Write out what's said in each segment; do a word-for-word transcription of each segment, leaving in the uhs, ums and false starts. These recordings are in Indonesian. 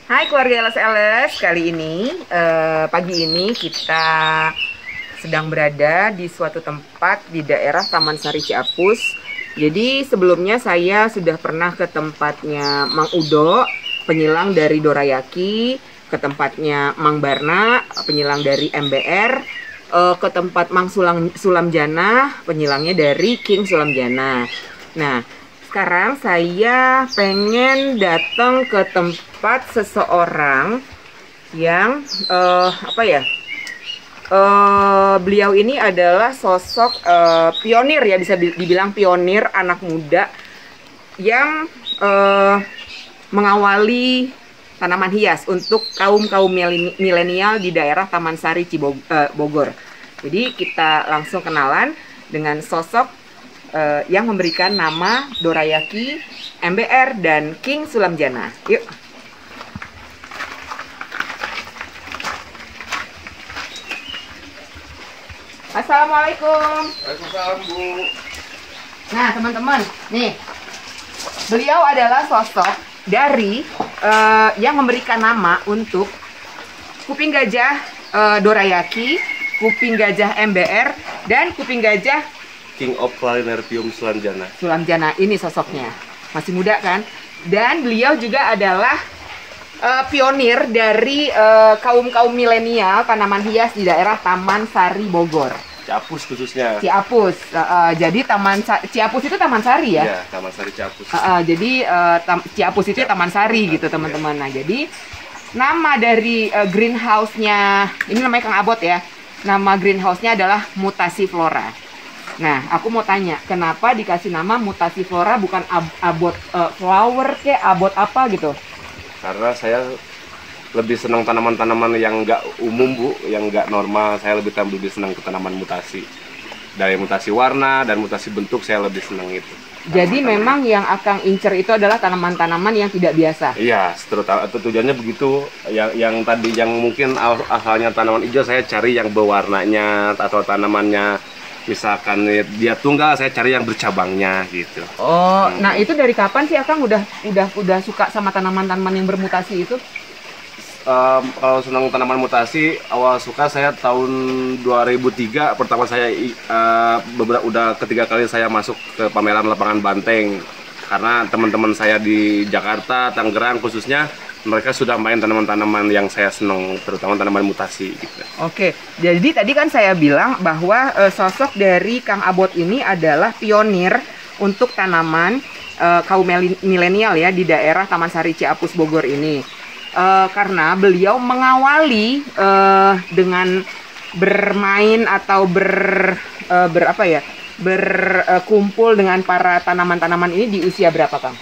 Hai keluarga L S L S, kali ini eh, pagi ini kita sedang berada di suatu tempat di daerah Taman Sari Ciapus. Jadi sebelumnya saya sudah pernah ke tempatnya Mang Udo, penyilang dari Dorayaki, ke tempatnya Mang Barna, penyilang dari M B R, eh, ke tempat Mang Sulam, Sulamjana, penyilangnya dari King Sulamjana. Nah, sekarang saya pengen datang ke tempat seseorang yang uh, apa ya? Uh, beliau ini adalah sosok uh, pionir ya, bisa dibilang pionir anak muda yang uh, mengawali tanaman hias untuk kaum-kaum milenial di daerah Taman Sari Cibogor. Jadi kita langsung kenalan dengan sosok Uh, yang memberikan nama Dorayaki, M B R, dan King Sulamjana. Yuk. Assalamualaikum. Waalaikumsalam, Bu. Nah, teman-teman, nih, beliau adalah sosok dari uh, yang memberikan nama untuk kuping gajah uh, Dorayaki, kuping gajah M B R, dan kuping gajah King of Clarinerpium Sulamjana. Sulamjana ini sosoknya. Masih muda kan? Dan beliau juga adalah uh, pionir dari uh, kaum-kaum milenial tanaman hias di daerah Taman Sari Bogor. Ciapus khususnya. Ciapus. Uh, uh, jadi Taman Sa Ciapus itu Taman Sari ya? Iya, Taman Sari Ciapus. Uh, uh, jadi uh, Ciapus itu Taman Sari gitu teman-teman. Nah, jadi nama dari uh, greenhouse-nya, ini namanya Kang Abot ya. Nama greenhouse-nya adalah Mutasi Flora. Nah, aku mau tanya, kenapa dikasih nama Mutasi Flora bukan ab abot uh, flower kayak abot apa gitu? Karena saya lebih senang tanaman-tanaman yang nggak umum, Bu, yang nggak normal. Saya lebih lebih senang ke tanaman mutasi. Dari mutasi warna dan mutasi bentuk saya lebih senang itu. Jadi memang yang Akang incer itu adalah tanaman-tanaman yang tidak biasa. Iya, terutama tujuannya begitu. Yang yang tadi yang mungkin asalnya tanaman hijau, saya cari yang berwarnanya atau tanamannya. Misalkan dia tunggal, saya cari yang bercabangnya gitu. Oh, hmm. Nah itu dari kapan sih Akang udah udah udah suka sama tanaman-tanaman yang bermutasi itu? Um, kalau senang tanaman mutasi, awal suka saya tahun dua ribu tiga. Pertama saya uh, beberapa udah ketiga kali saya masuk ke pameran lapangan banteng. Karena teman-teman saya di Jakarta, Tangerang khususnya, mereka sudah main tanaman-tanaman yang saya senang, terutama tanaman mutasi gitu. Oke, jadi tadi kan saya bilang bahwa e, sosok dari Kang Abot ini adalah pionir untuk tanaman e, kaum milenial ya di daerah Taman Sari Ciapus Bogor ini. E, karena beliau mengawali e, dengan bermain atau ber, e, ber apa ya? berkumpul dengan para tanaman-tanaman ini di usia berapa, Kang?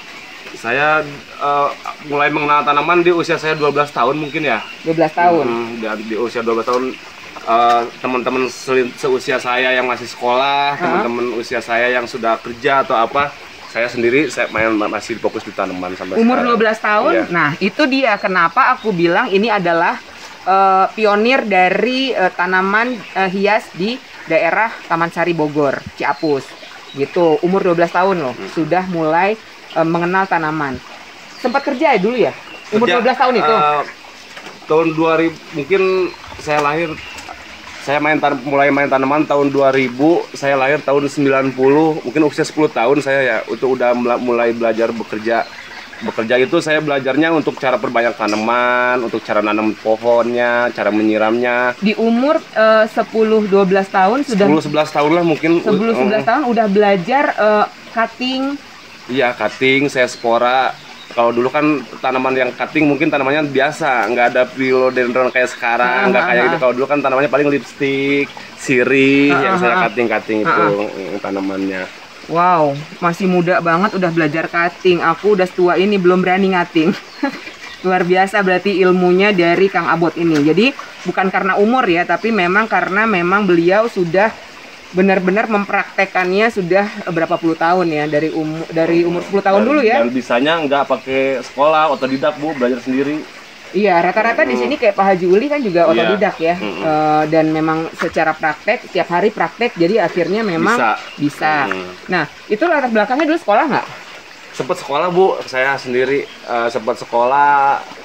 Saya uh, mulai mengenal tanaman di usia saya dua belas tahun mungkin ya. dua belas tahun. Hmm, dan di usia dua belas tahun uh, teman-teman seusia saya yang masih sekolah, teman-teman usia saya yang sudah kerja atau apa, saya sendiri saya main masih fokus di tanaman sampai umur sekarang. dua belas tahun. Iya. Nah, itu dia kenapa aku bilang ini adalah uh, pionir dari uh, tanaman uh, hias di daerah Taman Sari Bogor, Ciapus. Gitu, umur dua belas tahun loh, hmm. sudah mulai uh, mengenal tanaman. Sempat kerja ya dulu ya? Umur kerja, dua belas tahun itu? Uh, tahun dua ribu, mungkin saya lahir, saya main mulai main tanaman tahun dua ribu, saya lahir tahun sembilan puluh, mungkin usia sepuluh tahun saya ya, itu udah mulai belajar bekerja. Bekerja itu saya belajarnya untuk cara perbanyak tanaman, untuk cara nanam pohonnya, cara menyiramnya. Di umur uh, sepuluh dua belas tahun sudah sepuluh sebelas tahun lah mungkin. sepuluh sebelas tahun udah belajar uh, cutting. Iya, cutting, saya spora. Kalau dulu kan tanaman yang cutting mungkin tanamannya biasa, nggak ada philodendron kayak sekarang, nggak kayak gitu. Kalau dulu kan tanamannya paling lipstick, sirih, uh, yang uh, saya cutting-cutting uh, itu uh. tanamannya. Wow, masih muda banget udah belajar cutting. Aku udah tua ini belum berani cutting. Luar biasa berarti ilmunya dari Kang Abot ini. Jadi bukan karena umur ya, tapi memang karena memang beliau sudah benar-benar mempraktekannya sudah berapa puluh tahun ya, dari umur dari umur sepuluh tahun dan, dulu ya. Dan bisanya nggak pakai sekolah, otodidak, Bu, belajar sendiri. Iya, rata-rata di sini kayak Pak Haji Uli kan juga otodidak ya, mm-hmm. uh, dan memang secara praktek tiap hari praktek, jadi akhirnya memang bisa. bisa. Mm. Nah, itu latar belakangnya dulu sekolah nggak? Sempat sekolah, Bu, saya sendiri uh, sempat sekolah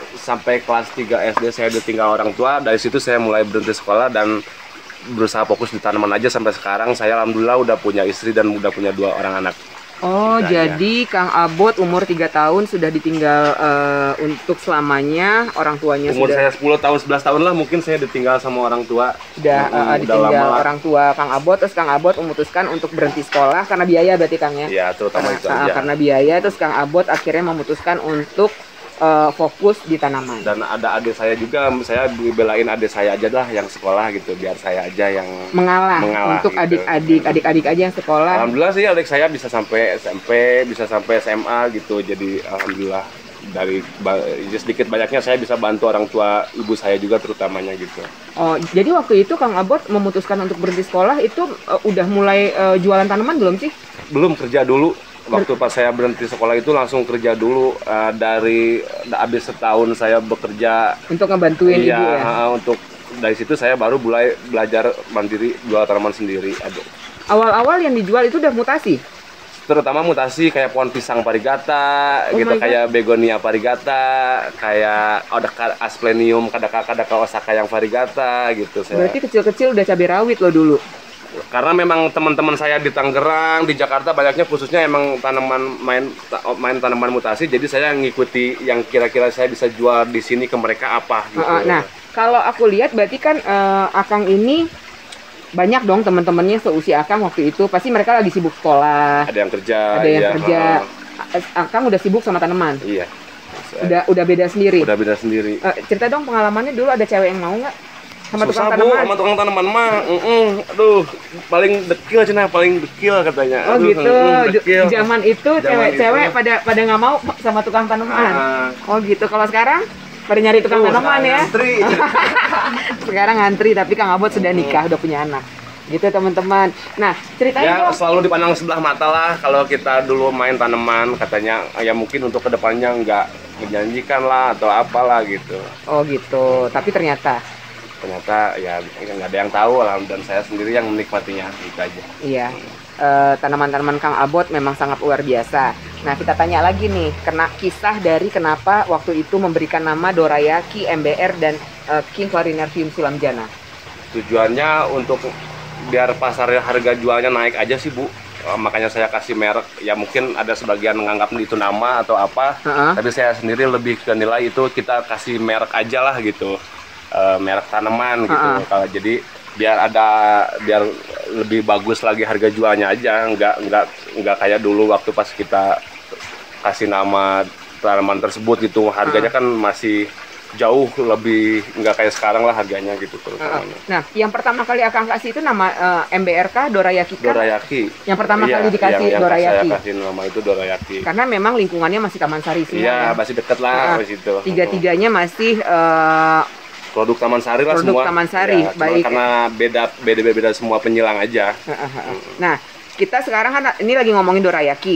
sampai kelas tiga S D saya ditinggal orang tua. Dari situ saya mulai berhenti sekolah dan berusaha fokus di tanaman aja sampai sekarang. Saya alhamdulillah udah punya istri dan udah punya dua orang anak. Oh, Udah jadi aja. Kang Abot umur tiga tahun sudah ditinggal uh, untuk selamanya, orang tuanya Umur sudah saya sepuluh tahun, sebelas tahun lah mungkin saya ditinggal sama orang tua. sudah Mm, uh, udah ditinggal lama lah. orang tua Kang Abot, terus Kang Abot memutuskan untuk berhenti sekolah karena biaya berarti Kang ya? Ya, terutama itu Uh, aja. karena biaya, terus Kang Abot akhirnya memutuskan untuk uh, fokus di tanaman. Dan ada adik saya juga, saya belain adik saya aja lah yang sekolah gitu, biar saya aja yang Mengalah, mengalah untuk gitu. adik-adik, adik-adik aja yang sekolah. Alhamdulillah sih adik saya bisa sampai S M P, bisa sampai S M A gitu. Jadi alhamdulillah dari ba- sedikit banyaknya saya bisa bantu orang tua ibu saya juga terutamanya gitu. Oh, jadi waktu itu Kang Abot memutuskan untuk berhenti sekolah itu uh, udah mulai uh, jualan tanaman belum sih? Belum kerja dulu. Waktu pas saya berhenti sekolah itu langsung kerja dulu. Eh, dari habis setahun saya bekerja. Untuk ngebantuin Iya, ibu ya? eh, untuk dari situ saya baru mulai belajar mandiri jual tanaman sendiri. Aduh. Awal-awal yang dijual itu udah mutasi? Terutama mutasi kayak pohon pisang parigata, Oh gitu my God. kayak begonia parigata, kayak ada ka- asplenium, kadaka kadaka osaka yang parigata gitu. Saya. Berarti kecil-kecil udah cabai rawit lo dulu? Karena memang teman-teman saya di Tangerang, di Jakarta banyaknya khususnya emang tanaman main ta- main tanaman mutasi, jadi saya ngikuti yang kira-kira saya bisa jual di sini ke mereka apa gitu. Uh, uh, nah, kalau aku lihat berarti kan uh, Akang ini banyak dong teman-temannya seusia Akang waktu itu. Pasti mereka lagi sibuk sekolah, Ada yang kerja, ada yang iya, kerja. heeh. Akang udah sibuk sama tanaman? Iya. Udah udah beda sendiri? Udah beda sendiri. Uh, cerita dong pengalamannya dulu, ada cewek yang mau nggak? Sama Susah tukang bu, tanaman? sama tukang tanaman mah, mm-mm. Aduh, paling dekil cina, paling dekil katanya. Oh Aduh, gitu, mm, dekil. Di zaman itu Zaman cewek-cewek itu. pada pada nggak mau sama tukang tanaman. Ah. Oh gitu, kalau sekarang pada nyari tukang Tuh, tanaman ya. ngantri. Sekarang ngantri, tapi Kang Abot sudah nikah, udah punya anak. Gitu teman-teman. Nah, ceritain Ya dong. selalu dipandang sebelah mata lah kalau kita dulu main tanaman, katanya ya mungkin untuk kedepannya nggak menjanjikan lah atau apalah gitu. Oh gitu, tapi ternyata Ternyata ya nggak ada yang tahu lah, dan saya sendiri yang menikmatinya gitu aja. iya. Eh, tanaman-tanaman Kang Abot memang sangat luar biasa. Nah, kita tanya lagi nih, kena kisah dari kenapa waktu itu memberikan nama Dorayaki, M B R, dan eh, King Clarinarvium Sulamjana. Tujuannya untuk biar pasar harga jualnya naik aja sih bu. Eh, makanya saya kasih merek. Ya mungkin ada sebagian menganggap itu nama atau apa, Heeh. tapi saya sendiri lebih ke nilai itu kita kasih merek aja lah gitu. Eh, merek tanaman gitu. Uh-uh. Kalau jadi biar ada biar lebih bagus lagi harga jualnya aja, nggak nggak nggak kayak dulu waktu pas kita kasih nama tanaman tersebut gitu, harganya kan masih jauh lebih nggak kayak sekarang lah harganya gitu terutamanya. Nah, yang pertama kali Akang kasih itu nama eh, M B R kah, Dorayaki kah? Dorayaki. Yang pertama Iya, kali dikasih yang, yang Dorayaki. Saya kasih nama itu Dorayaki. Karena memang lingkungannya masih Taman Sari semua. Iya, ya. masih deket lah Nah, di situ. Tiga-tiganya masih eh, Produk Taman Sari lah Produk semua. Taman Sari, Ya, cuma baik. karena beda beda beda semua penyilang aja. Nah, kita sekarang kan ini lagi ngomongin Dorayaki.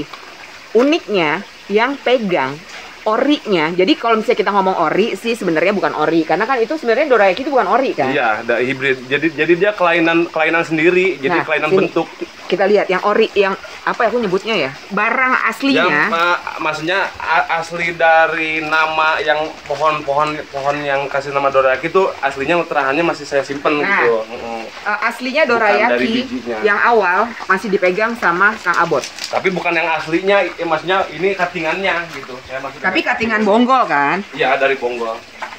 Uniknya yang pegang orinya. Jadi kalau misalnya kita ngomong ori sih sebenarnya bukan ori, karena kan itu sebenarnya Dorayaki itu bukan ori kan? Iya, ada hibrid. Jadi jadi dia kelainan kelainan sendiri, jadi Nah, kelainan sini. bentuk. Kita lihat yang ori, yang apa ya aku nyebutnya ya? Barang Yang aslinya. uh, maksudnya a- asli dari nama yang pohon-pohon pohon yang kasih nama Dorayaki itu aslinya terahannya masih saya simpen Nah. gitu. Mm-mm. eh, aslinya Bukan dari Dorayaki bijinya. yang awal masih dipegang sama Kang Abot. Tapi bukan yang aslinya, eh, maksudnya ini cuttingannya gitu. Saya maksudnya. Tapi cuttingan bonggol kan? Iya, dari bonggol.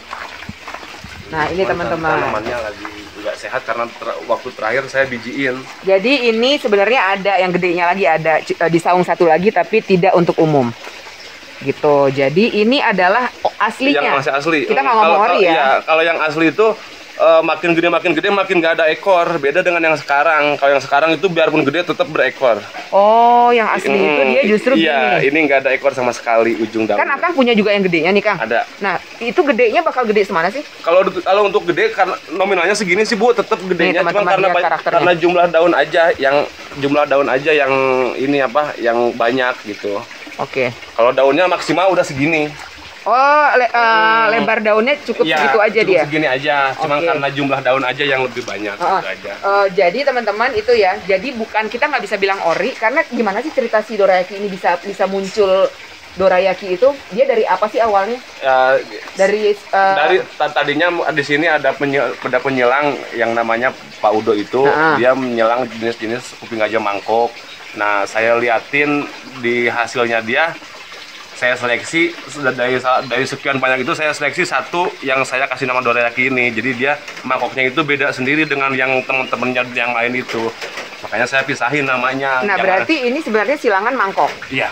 Nah, ini teman-teman. Tanamannya lagi nggak sehat karena ter- waktu terakhir saya bijiin. Jadi ini sebenarnya ada yang gedenya lagi, ada c- eh, di saung satu lagi tapi tidak untuk umum. Gitu. Jadi ini adalah o- aslinya. Yang masih asli. Kita nggak ngomong Kalau- ori kalau- ya. iya, kalau yang asli itu eh, makin gede makin gede makin nggak ada ekor. Beda dengan yang sekarang. Kalau yang sekarang itu biarpun gede tetap berekor. Oh, yang asli itu Hmm, dia justru iya, gini. ini nggak ada ekor sama sekali ujung daunnya. Kan Akang punya juga yang gedenya nih, Kang. Ada. Nah, itu gedenya bakal gede semana sih? Kalau kalau untuk gede karena nominalnya segini sih Bu, tetap gedenya cuma teman-teman karena lihat ba- karakternya. karena jumlah daun aja yang jumlah daun aja yang ini apa yang banyak gitu. Oke. Kalau daunnya maksimal udah segini. Oh, le- eh, Hmm. lebar daunnya cukup Iya, segitu aja cukup dia. segini aja. Cuma Oke. karena jumlah daun aja yang lebih banyak Oh, gitu aja. eh, jadi teman-teman itu ya, jadi bukan kita nggak bisa bilang ori karena gimana sih cerita si Dorayaki ini bisa bisa muncul dorayaki itu dia dari apa sih awalnya? Ya, Dari uh, dari tadinya di sini ada penyel, ada penyelang yang namanya Pak Udo itu, uh-uh. dia menyelang jenis-jenis kuping gajah mangkok. Nah, saya liatin di hasilnya dia, saya seleksi dari dari sekian banyak itu saya seleksi satu yang saya kasih nama dorayaki ini. Jadi dia mangkoknya itu beda sendiri dengan yang teman-temannya yang lain itu. Makanya saya pisahin namanya. Nah, berarti ini sebenarnya silangan mangkok. Iya.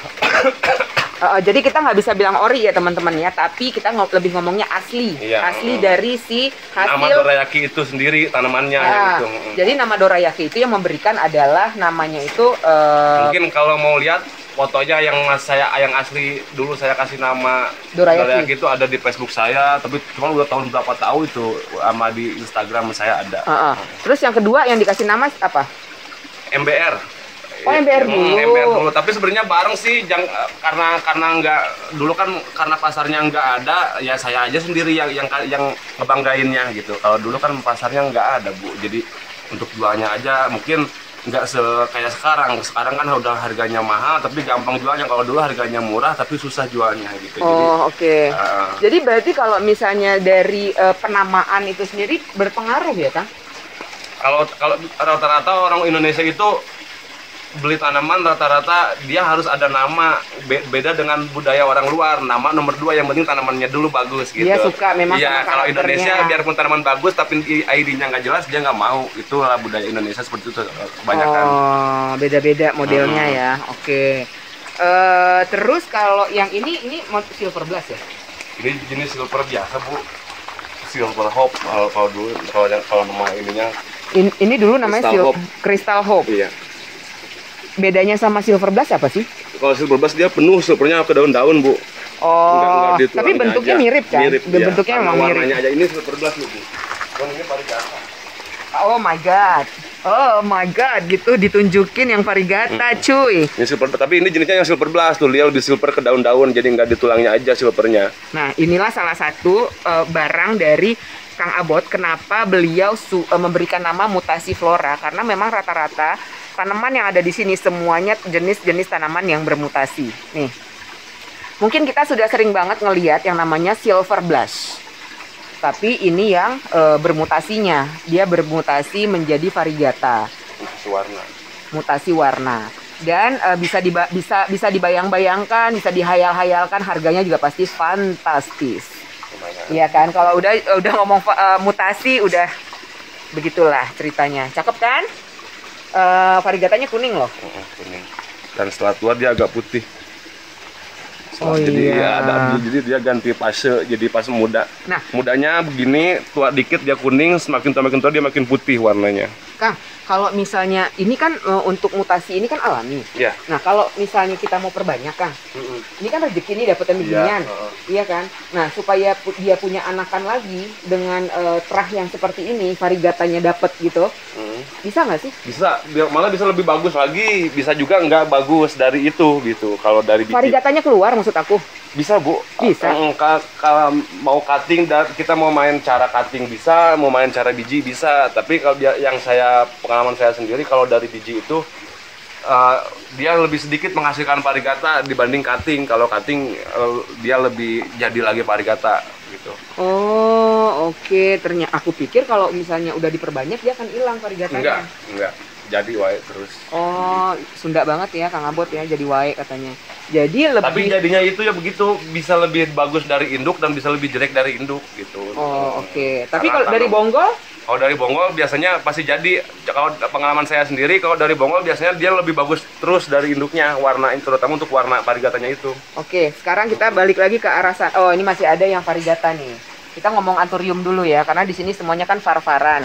Uh, jadi kita nggak bisa bilang ori ya teman-teman ya, tapi kita ng lebih ngomongnya asli, iya, asli uh, dari si hasil. Nama dorayaki itu sendiri tanamannya. Nah, gitu. Jadi nama dorayaki itu yang memberikan adalah namanya itu. Uh, Mungkin kalau mau lihat fotonya yang saya yang asli dulu saya kasih nama dorayaki. dorayaki itu ada di Facebook saya, tapi cuma udah tahun berapa tahu itu sama di Instagram saya ada. Uh, uh. Terus yang kedua yang dikasih nama apa? M B R. Oh, M B R dulu. M B R dulu, tapi sebenarnya bareng sih, jang, karena karena nggak dulu kan karena pasarnya nggak ada, ya saya aja sendiri yang yang yang ngebanggainnya gitu. Kalau dulu kan pasarnya nggak ada Bu, jadi untuk jualnya aja mungkin nggak se kayak sekarang. Sekarang kan udah harganya mahal, tapi gampang jualnya. Kalau dulu harganya murah, tapi susah jualnya gitu. Oh oke. Okay. Uh, jadi berarti kalau misalnya dari uh, penamaan itu sendiri berpengaruh ya Kang? Kalau kalau rata-rata orang Indonesia itu beli tanaman rata-rata dia harus ada nama. Be beda dengan budaya orang luar, nama nomor dua, yang penting tanamannya dulu bagus gitu. Dia suka memang ya, sama kalau karakternya. Indonesia biarpun tanaman bagus tapi I D-nya nggak jelas dia nggak mau. Itulah budaya Indonesia seperti itu kebanyakan. Oh, beda-beda modelnya hmm. ya. Oke. Okay. Uh, terus kalau yang ini ini silver blast ya? Ini jenis silver biasa Bu, silver hope kalau kalau dulu kalau kalau nama ininya. In, ini dulu namanya Crystal Hope. Crystal Hope. Iya. Bedanya sama silver blast apa sih? Kalau silver blast dia penuh silvernya ke daun-daun Bu. Oh. Enggak, enggak di tapi bentuknya aja. mirip kan? Mirip, bentuknya ya. memang mirip. Warnanya aja ini silver blast Bu. Kan ini varigata. Oh my god. Oh my god, gitu ditunjukin yang varigata, hmm. cuy. Ini silver, tapi ini jenisnya yang silver blast tuh, dia lebih silver ke daun-daun, jadi nggak di tulangnya aja silvernya. Nah, inilah salah satu uh, barang dari Kang Abot. Kenapa beliau su uh, memberikan nama mutasi flora? Karena memang rata-rata tanaman yang ada di sini semuanya jenis-jenis tanaman yang bermutasi. Nih, mungkin kita sudah sering banget ngelihat yang namanya silver blast. Tapi ini yang e, bermutasinya, dia bermutasi menjadi varigata. Mutasi warna. Mutasi warna. Dan e, bisa diba bisa bisa dibayang-bayangkan, bisa dihayal-hayalkan, harganya juga pasti fantastis. Iya kan? Kalau udah udah ngomong e, mutasi, udah begitulah ceritanya. Cakep kan? E, varigatanya kuning loh. Kuning. Dan setelah tua dia agak putih. Oh, jadi iya. ya ada jadi dia ganti fase, jadi pas muda. Nah, mudanya begini, tua dikit dia kuning, semakin tua makin tua dia makin putih warnanya. Kang, kalau misalnya ini kan e, untuk mutasi ini kan alami. Iya. Nah, kalau misalnya kita mau perbanyak, Kang, mm-hmm. ini kan rezeki nih dapetin beginian, ya, uh. iya kan? Nah, supaya pu dia punya anakan lagi dengan e, terah yang seperti ini, varigatanya dapet gitu, mm. bisa nggak sih? Bisa, malah bisa lebih bagus lagi, bisa juga nggak bagus dari itu gitu. Kalau dari biji. Varigatanya keluar maksud aku. Bisa Bu, bisa. Kalau mau cutting, kita mau main cara cutting bisa, mau main cara biji bisa. Tapi kalau dia, yang saya pengalaman saya sendiri, kalau dari biji itu uh, dia lebih sedikit menghasilkan varigata dibanding cutting. Kalau cutting uh, dia lebih jadi lagi varigata gitu. Oh oke, okay. Ternyata aku pikir kalau misalnya udah diperbanyak dia akan hilang varigatanya. Enggak, enggak. Jadi wae terus. Oh, Sunda banget ya Kang Abot ya, jadi wae katanya. Jadi lebih. Tapi jadinya itu ya begitu, bisa lebih bagus dari induk dan bisa lebih jelek dari induk gitu. Oh oke. Okay. Tapi kalau dari bonggol? Kalau dari bonggol biasanya pasti jadi. Kalau pengalaman saya sendiri, kalau dari bonggol biasanya dia lebih bagus terus dari induknya, warna terutama untuk warna varigatanya itu. Oke, sekarang kita balik lagi ke arah sana. Oh ini masih ada yang varigata nih. Kita ngomong anthurium dulu ya, karena di sini semuanya kan var-varan.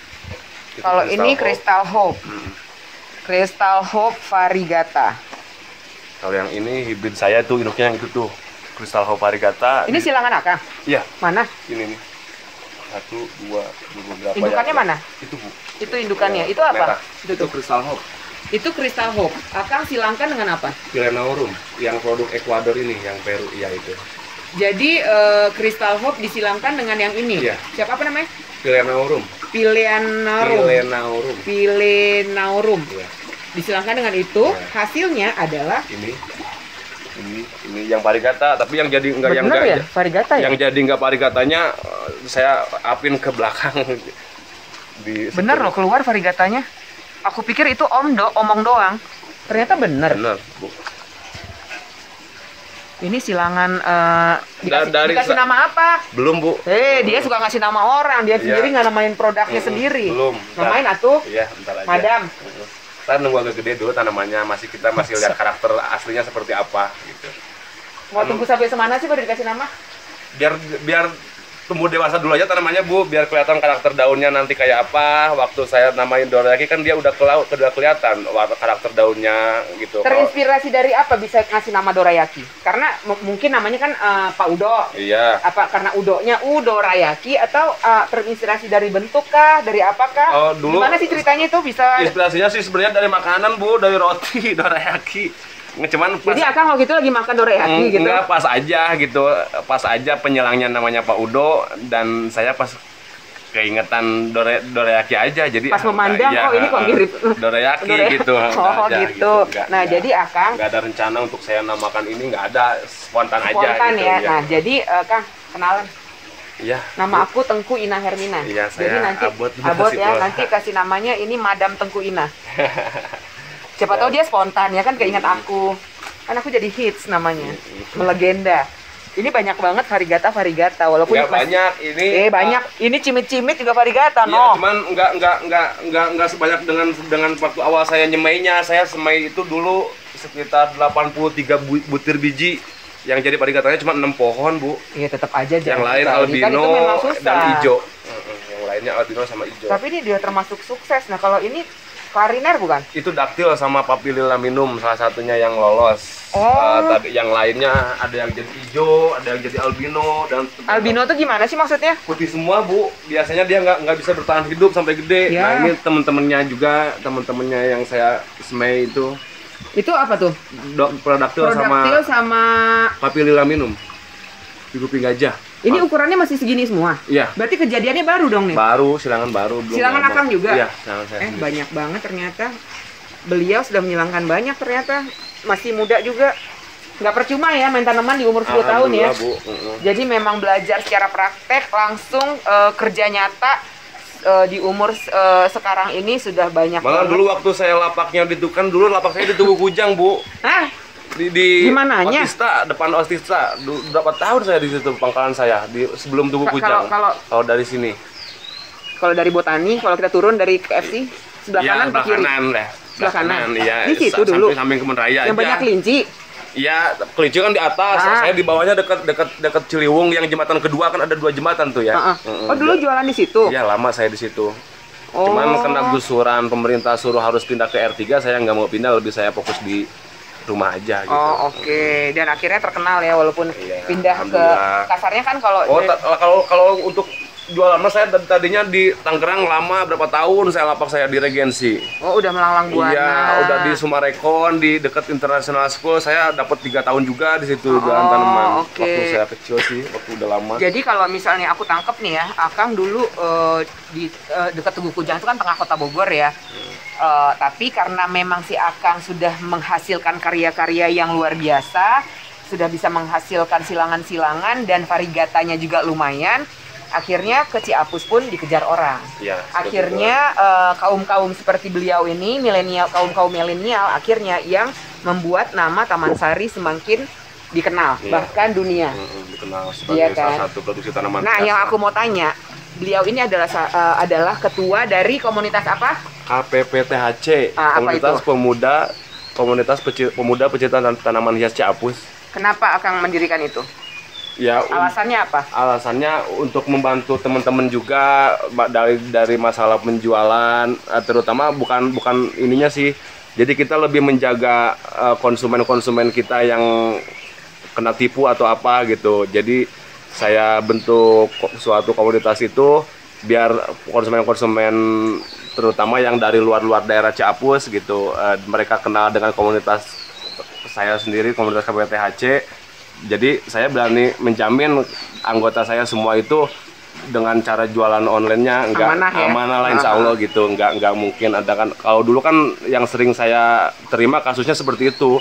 Kalau ini Crystal Hope, hmm. Crystal Hope varigata. Kalau yang ini hibrid saya tuh induknya yang itu tuh Crystal Hope varigata. Ini silangan Akang? Iya. Mana? Ini nih. Satu, dua, dua berapa? Indukannya ya? mana? Itu Bu. Itu indukannya. Itu apa? Merah. Itu, itu Crystal Hope. Itu Crystal Hope. Akang silangkan dengan apa? Philanaorum, yang produk Ekuador ini, yang Peru, ya itu. Jadi uh, Crystal Hope disilangkan dengan yang ini. Iya. Siapa apa namanya? Philanaorum. Philanaorum. Philanaorum. Philanaorum. Iya. Disilangkan dengan itu, iya. Hasilnya adalah ini. Ini ini yang varigata, tapi yang jadi enggak yang enggak ya? Varigata ya? Yang jadi enggak varigatanya saya apin ke belakang. Di bener loh keluar varigatanya. Aku pikir itu om do, omong doang. Ternyata bener. Bener, Bu. Ini silangan uh, dikasih, dari dikasih nama apa? Belum, Bu. Eh, dia suka ngasih nama orang, dia sendiri nggak namain produknya hmm, sendiri. Belum. Namain atuh? Iya, bentar aja. Madam. Ntar nunggu agak gede dulu tanamannya, masih kita masih lihat karakter aslinya seperti apa gitu. Mau tunggu sampai semana sih baru dikasih nama? Biar biar tumbuh dewasa dulu aja tanamannya, Bu, biar kelihatan karakter daunnya nanti kayak apa. Waktu saya namain dorayaki kan dia udah kelau, udah kelihatan warna karakter daunnya gitu. Terinspirasi dari apa bisa ngasih nama dorayaki? Karena mungkin namanya kan uh, Pak Udo. Iya. Apa karena udonya udorayaki atau uh, terinspirasi dari bentuk kah, dari apakah? Oh, dulu. Gimana sih ceritanya itu bisa? Inspirasinya sih sebenarnya dari makanan, Bu, dari roti dorayaki. Cuman pas, jadi Akang waktu itu lagi makan dorayaki mm, gitu? Enggak, pas aja gitu. Pas aja penyelangnya namanya Pak Udo. Dan saya pas keingetan dore, dorayaki aja. Jadi pas memandang, ya, oh ini kok mirip dorayaki gitu. Oh aja, gitu. gitu. Nggak, nah enggak, jadi Akang nggak ada rencana untuk saya namakan ini, nggak ada. Spontan, spontan aja gitu, ya. ya. Nah jadi uh, Kang, kenalan. Iya. Nama aku Tengku Ina Hermina. Iya, jadi nanti abot, abot ya, nanti kasih namanya ini Madam Tengku Ina. Siapa tahu dia spontan ya kan, keinget aku. Kan aku jadi hits namanya, melegenda. Ini banyak banget varigata varigata walaupun ya, banyak ini. Eh banyak. Uh, ini cimit-cimit juga varigata, iya, no. Cuman nggak nggak nggak nggak nggak sebanyak dengan dengan waktu awal saya nyemainya. Saya semai itu dulu sekitar delapan puluh tiga butir biji. Yang jadi varigatanya cuma enam pohon, Bu. Iya, tetap aja. Yang lain kan albino kan dan hijau. Yang lainnya albino sama hijau. Tapi ini dia termasuk sukses. Nah kalau ini Clariner bukan? Itu daktil sama papililaminum salah satunya yang lolos. Oh. Uh, tadi yang lainnya ada yang jadi hijau, ada yang jadi albino dan albino tuh gimana sih maksudnya? Putih semua, Bu. Biasanya dia nggak nggak bisa bertahan hidup sampai gede. Ya. Nah ini temen-temennya juga, temen-temennya yang saya semai itu. Itu apa tuh? Dok, produktil sama, sama papililaminum di kuping gajah. Ini ukurannya masih segini semua? Iya. Berarti kejadiannya baru dong nih? Baru, silangan baru. Belum silangan Akang juga? Iya, silangan saya. Eh, sendiri. Banyak banget ternyata. Beliau sudah menyilangkan banyak ternyata. Masih muda juga. Nggak percuma ya main tanaman di umur sepuluh tahun ya. Bu. Uh-uh. Jadi memang belajar secara praktek, langsung uh, kerja nyata. Uh, di umur uh, sekarang ini sudah banyak. Malah dulu waktu saya lapaknya di kan dulu lapak saya di Tugu Kujang, Bu. Hah? Di, di Gimananya? Otista, depan Otista. Berapa tahun saya di situ pangkalan saya di sebelum Tugu Kujang. Kalau kalau dari sini. Kalau dari Botani, kalau kita turun dari K F C sebelah ya, kanan ke kiri. Kanan, ya. Sebelah kanan. Iya. Di situ dulu. Samping Kebun Raya. Yang aja. banyak kelinci. Iya, kelinci kan di atas. Ah. Saya di bawahnya dekat dekat dekat Ciliwung yang jembatan kedua kan ada dua jembatan tuh ya. Uh -uh. Oh, dulu jualan di situ. Iya, lama saya di situ. Oh. Cuman kena gusuran pemerintah suruh harus pindah ke R tiga, saya nggak mau pindah, lebih saya fokus di rumah aja gitu. Oh, oke. Okay. Dan akhirnya terkenal ya walaupun iya, pindah ke kasarnya kan kalau Oh, kalau kalau untuk jualan mas saya tadinya di Tangerang lama berapa tahun saya lapak saya di Regensi. Oh, udah melanglang buana. Iya, udah di Sumarekon di dekat International School saya dapat tiga tahun juga di situ oh, jualan tanaman. Okay. Waktu saya kecil sih, waktu udah lama. Jadi kalau misalnya aku tangkep nih ya, Akang dulu uh, di uh, dekat Tugu Kujang itu kan tengah kota Bogor ya. Hmm. Uh, tapi karena memang si Akang sudah menghasilkan karya-karya yang luar biasa, sudah bisa menghasilkan silangan-silangan dan varigatanya juga lumayan. Akhirnya ke Ciapus pun dikejar orang. Ya, akhirnya uh, kaum-kaum seperti beliau ini, milenial, kaum-kaum milenial, akhirnya yang membuat nama Taman Sari semakin dikenal, ya. Bahkan dunia. Hmm, dikenal sebagai ya, kan? salah satu produksi tanaman. Nah, yang aku mau tanya, beliau ini adalah uh, adalah ketua dari komunitas apa? K P P T H C, uh, komunitas itu? pemuda, komunitas peci, pemuda pecinta tanaman hias Ciapus. Kenapa Akang mendirikan itu? Ya, alasannya apa? Alasannya untuk membantu teman-teman juga dari dari masalah penjualan, terutama bukan bukan ininya sih. Jadi kita lebih menjaga konsumen-konsumen kita yang kena tipu atau apa gitu. Jadi saya bentuk suatu komunitas itu biar konsumen-konsumen terutama yang dari luar-luar daerah Ciapus gitu, mereka kenal dengan komunitas saya sendiri, komunitas K P P T H C. Jadi saya berani menjamin anggota saya semua itu dengan cara jualan online-nya enggak amanah, ya? amanah lah insya Allah gitu, enggak enggak mungkin ada kan. Kalau dulu kan yang sering saya terima kasusnya seperti itu,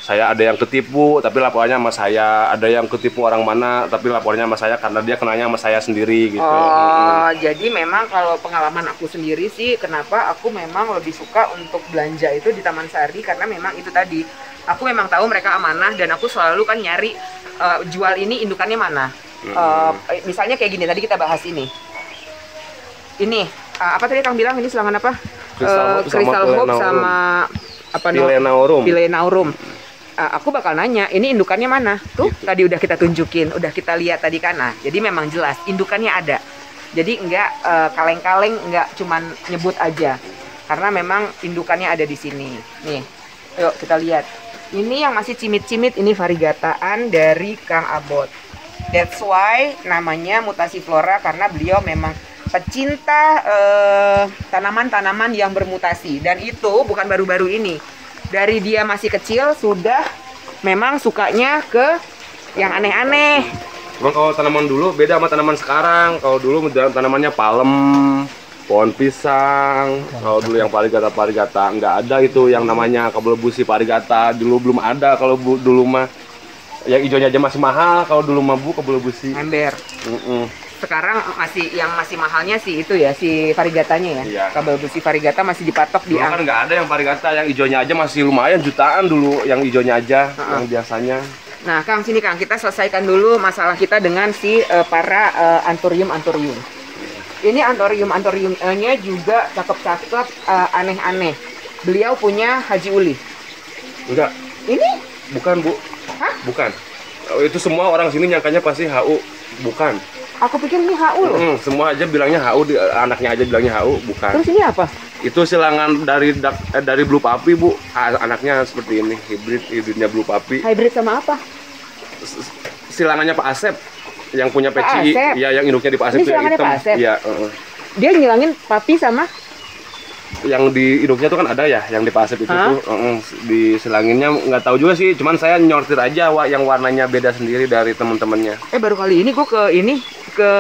saya ada yang ketipu tapi laporannya sama saya, ada yang ketipu orang mana tapi laporannya sama saya karena dia kenanya sama saya sendiri gitu. Oh, hmm. jadi memang kalau pengalaman aku sendiri sih, kenapa aku memang lebih suka untuk belanja itu di Taman Sari, karena memang itu tadi, aku memang tahu mereka amanah dan aku selalu kan nyari uh, jual ini indukannya mana. Hmm. Uh, misalnya kayak gini, tadi kita bahas ini. Ini, uh, apa tadi Kang bilang ini selangan apa? Crystal, uh, Crystal Hope sama, sama apa Phillenaurum. Phillenaurum. Uh, aku bakal nanya, ini indukannya mana? Tuh, gitu. Tadi udah kita tunjukin, udah kita lihat tadi kan. Nah, jadi memang jelas indukannya ada. Jadi enggak uh, kaleng-kaleng, enggak cuman nyebut aja. Karena memang indukannya ada di sini. Nih, yuk kita lihat. Ini yang masih cimit-cimit, ini variegataan dari Kang Abot. That's why namanya Mutasi Flora, karena beliau memang pecinta tanaman-tanaman uh, yang bermutasi. Dan itu bukan baru-baru ini. Dari dia masih kecil sudah memang sukanya ke yang aneh-aneh. Emang kalau tanaman dulu beda sama tanaman sekarang. Kalau dulu tanamannya palem, pohon pisang. Kalau dulu yang parigata parigata nggak ada itu yang namanya kabelbusi parigata. Dulu belum ada. Kalau dulu mah yang hijaunya aja masih mahal. Kalau dulu mah bu kabelbusi. Ember. Mm -mm. Sekarang masih yang masih mahalnya sih itu ya, si varigatanya ya. Iya. Kabel busi varigata masih dipatok di kan nggak ada yang varigata, yang hijaunya aja masih lumayan jutaan dulu, yang hijaunya aja, uh -uh. yang biasanya. Nah, Kang, sini Kang, kita selesaikan dulu masalah kita dengan si uh, para uh, anthurium anthurium. Ini anthurium anthuriumnya juga cakep-cakep, uh, aneh-aneh. Beliau punya Haji Uli. Enggak. Ini? Bukan, Bu. Hah? Bukan. Itu semua orang sini nyangkanya pasti H U. Bukan. Aku pikir ini H U loh. Hmm, semua aja bilangnya H U, anaknya aja bilangnya H U, bukan. Terus ini apa? Itu silangan dari eh, dari Blue Puppy, Bu. Anaknya seperti ini, hibrid, hibridnya Blue Puppy. Hybrid sama apa? Silangannya Pak Asep yang punya P C I. Iya, yang induknya di Pak Asep itu yang hitam. Iya, uh -uh. Dia ngilangin papi sama yang di induknya tuh kan ada ya, yang di Pak Asep itu tuh, uh -uh. di silanginnya nggak tahu juga sih, cuman saya nyortir aja wa, yang warnanya beda sendiri dari teman-temannya. Eh baru kali ini gue ke ini ke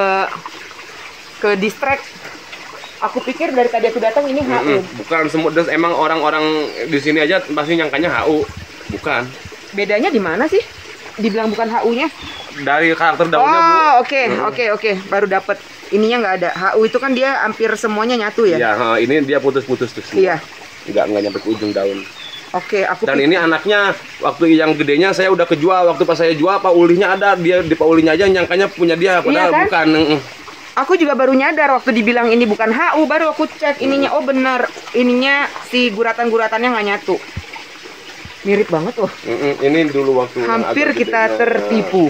ke distract. Aku pikir dari tadi aku datang ini H U. Mm-mm. Bukan, semua emang orang-orang di sini aja pasti nyangkanya H U. Bukan. Bedanya di mana sih? Dibilang bukan H U-nya? Dari karakter daunnya, Bu. Oh, oke, oke, oke. Baru dapet. Ininya nggak ada. H U itu kan dia hampir semuanya nyatu ya? Iya, ini dia putus-putus tuh. Iya. Nggak nggak nyampe ke ujung daun. Oke, aku. Dan ini anaknya waktu yang gedenya saya udah kejual. Waktu pas saya jual, Pak Ulinya ada, dia di Pak Ulinya aja nyangkanya punya dia, padahal iya kan? Bukan. Aku juga baru nyadar waktu dibilang ini bukan H U, baru aku cek ininya. Oh benar, ininya si guratan-guratannya nggak nyatu. Mirip banget loh. Ini dulu waktu hampir kita tertipu.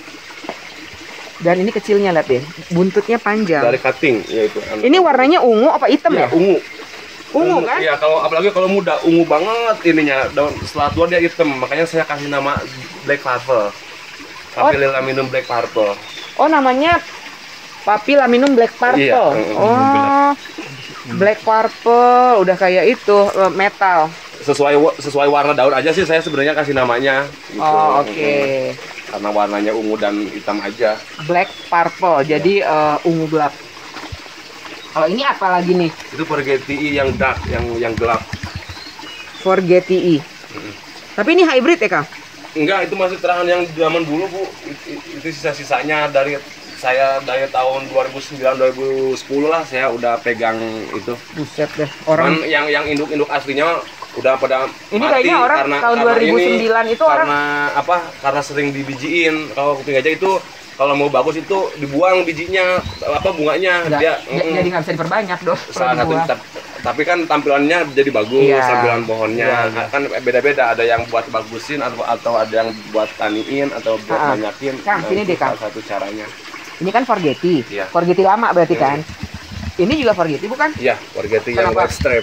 Dan ini kecilnya, lihat deh, buntutnya panjang. Dari cutting, yaitu. Ini warnanya ungu apa hitam ya? Ya ungu. Ungu kan? Iya, kalau apalagi kalau muda ungu banget ininya. Daun setelah tua dia hitam, makanya saya kasih nama Black Purple. Papillilaminum Black Purple. Oh, namanya Papillilaminum Black Purple. Iya, oh. Black Purple udah kayak itu metal. Sesuai sesuai warna daun aja sih saya sebenarnya kasih namanya. Gitu. Oh, oke. Okay. Karena warnanya ungu dan hitam aja. Black Purple. Jadi ya. uh, ungu gelap. Kalau ini apa lagi nih? Itu Forgetii yang dark, yang yang gelap. Forgetii. Hmm. Tapi ini hybrid ya, Kang? Enggak, itu masih terangan yang zaman dulu, Bu. Itu, itu sisa-sisanya dari saya dari tahun dua ribu sembilan dua ribu sepuluh lah saya udah pegang itu. Buset deh. Orang cuman yang yang induk-induk aslinya udah pada ini mati kayaknya orang karena tahun dua ribu sembilan ini, itu orang karena apa? Karena sering dibijiin. Kalau kuping gajah itu kalau mau bagus itu dibuang bijinya, apa bunganya. Nggak, dia mm, jadi nggak bisa diperbanyak dong. Salah satu, tapi kan tampilannya jadi bagus, iya, tampilan pohonnya iya, iya. Kan beda-beda, ada yang buat bagusin atau atau ada yang buat taniin atau buat ah, banyakin. Kang, sini deh Kang. Satu caranya. Ini kan Forgetii, iya. Forgetii lama berarti kan? Iya. Ini juga Forgetii bukan? Iya, Forgetii yang white strap.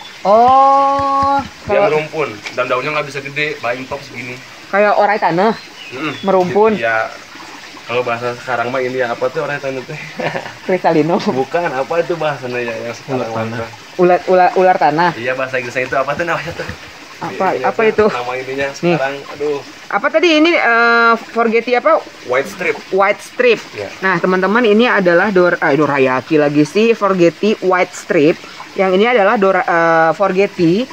Oh, dia kalau merumpun dan daunnya nggak bisa gede, paling top segini. Kayak orai tanah, mm-mm. merumpun. Ya, kalau bahasa sekarang mah ini ya apa tuh orai tanah teh? Kristalino. Bukan, apa itu bahasanya ya yang sekarang tanah. Ular ular ular tanah. Iya, bahasa Inggrisnya itu apa tuh namanya tuh? Apa ini, apa itu? Nama ininya sekarang, nih. Aduh. Apa tadi ini uh, Forgetii apa? White strip. White strip. Yeah. Nah, teman-teman ini adalah Dor ah, Dorayaki lagi sih Forgetii white strip. Yang ini adalah Dora, uh, Forgetii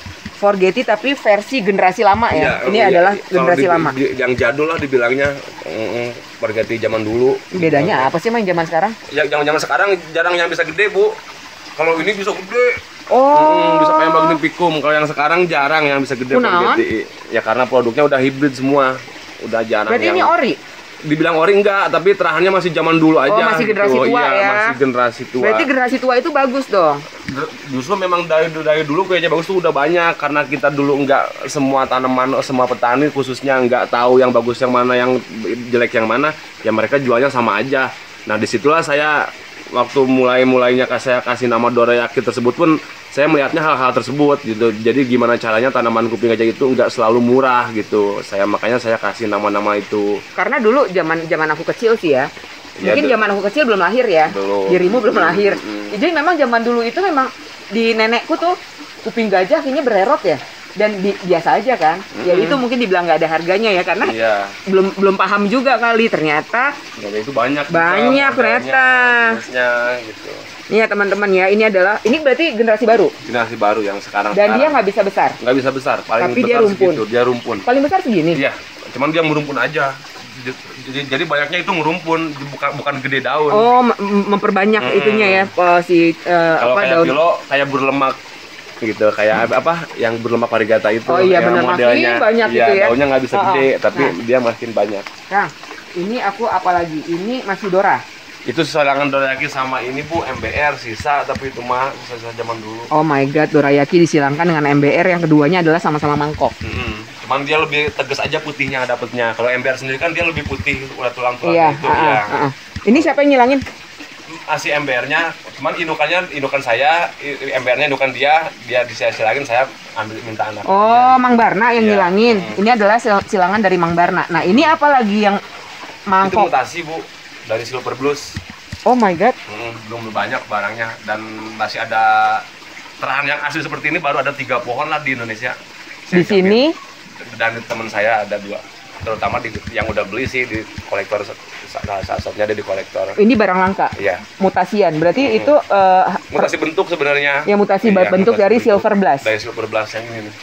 Forgeti tapi versi generasi lama ya. Iya, Ini iya, adalah kalau generasi di- lama. di- yang jadul lah dibilangnya, mm, Forgeti zaman dulu. Bedanya apa sih main zaman sekarang? Yang zaman sekarang jarang yang bisa gede, Bu. Kalau ini bisa gede. Oh, Mm, bisa kayak bagian pikum. Kalau yang sekarang jarang yang bisa gede Kunaon? Forgeti. Ya karena produknya udah hibrid semua. Udah jarang berarti yang ini ori. dibilang ori enggak, tapi terahannya masih zaman dulu aja. Oh, masih generasi gitu. tua Iya, ya. masih generasi tua. Berarti generasi tua itu bagus dong. Justru memang dari dari dulu kayaknya bagus tuh udah banyak, karena kita dulu enggak semua tanaman, semua petani khususnya enggak tahu yang bagus yang mana, yang jelek yang mana, ya mereka jualnya sama aja. Nah disitulah saya waktu mulai mulainya saya kasih nama dorayaki tersebut pun saya melihatnya hal-hal tersebut gitu. Jadi gimana caranya tanaman kuping gajah itu enggak selalu murah gitu. Saya makanya saya kasih nama-nama itu. Karena dulu zaman zaman aku kecil sih ya. Ya, Mungkin du- zaman aku kecil belum lahir ya. Belum. Dirimu belum lahir. Mm-mm. Jadi memang zaman dulu itu memang di nenekku tuh kuping gajah kayaknya bererot ya. Dan bi- biasa aja kan. Ya Mm-mm. itu mungkin dibilang nggak ada harganya ya karena Iya. belum belum paham juga kali ternyata. Ya, itu banyak. juga Banyak modelnya, ternyata. jenisnya, gitu. Ini ya teman-teman ya, ini adalah ini berarti generasi baru Generasi baru yang sekarang. dan dia nggak bisa besar. nggak bisa besar, paling Tapi besar dia rumpun. segitu, dia rumpun. Paling besar segini. Iya, cuman dia merumpun aja. Jadi, jadi banyaknya itu merumpun, bukan bukan gede daun. Oh, mem- mem- memperbanyak Mm-mm. itunya ya eh, si eh, Kalau apa kayak daun. pilo, kayak berlemak gitu, kayak apa, apa yang berlemak varigata itu. Oh iya, yang bener, makin banyak iya, itu ya. daunnya nggak bisa Oh, oh. gede, tapi Nah. dia makin banyak. Nah, ini aku apa lagi? Ini masih Dora. Itu silangan dorayaki sama ini Bu, M B R sisa, tapi itu mah sisa zaman dulu. Oh my god, dorayaki disilangkan dengan M B R yang keduanya adalah sama-sama mangkok. Mm-mm. Cuman dia lebih tegas aja putihnya dapetnya. Kalau M B R sendiri kan dia lebih putih, udah tulang-tulang Iya, itu ah, ya. ah, ah. Ini siapa yang ngilangin? Masih M B R-nya, cuman indukannya indukan saya, i- M B R-nya indukan dia, dia disilangin, saya ambil minta anak. Oh, Mang Barna yang Iya. ngilangin. Hmm. Ini adalah sil- silangan dari Mang Barna. Nah, ini apa lagi yang Itu mangkok? mutasi Bu, dari Silver Blues. Oh my god. Mm, belum banyak barangnya dan masih ada terahan yang asli seperti ini baru ada tiga pohon lah di Indonesia. Saya Di sini jamin. Dan teman saya ada dua, terutama di, yang udah beli sih di kolektor, salah satunya ada di kolektor. ini barang langka. Iya, Mutasian. Berarti Hmm. itu eh, per- mutasi bentuk sebenarnya. ya mutasi Iya, bentuk mutasi dari bentuk. Silver Blast. Dari Silver Blast yang ini nih.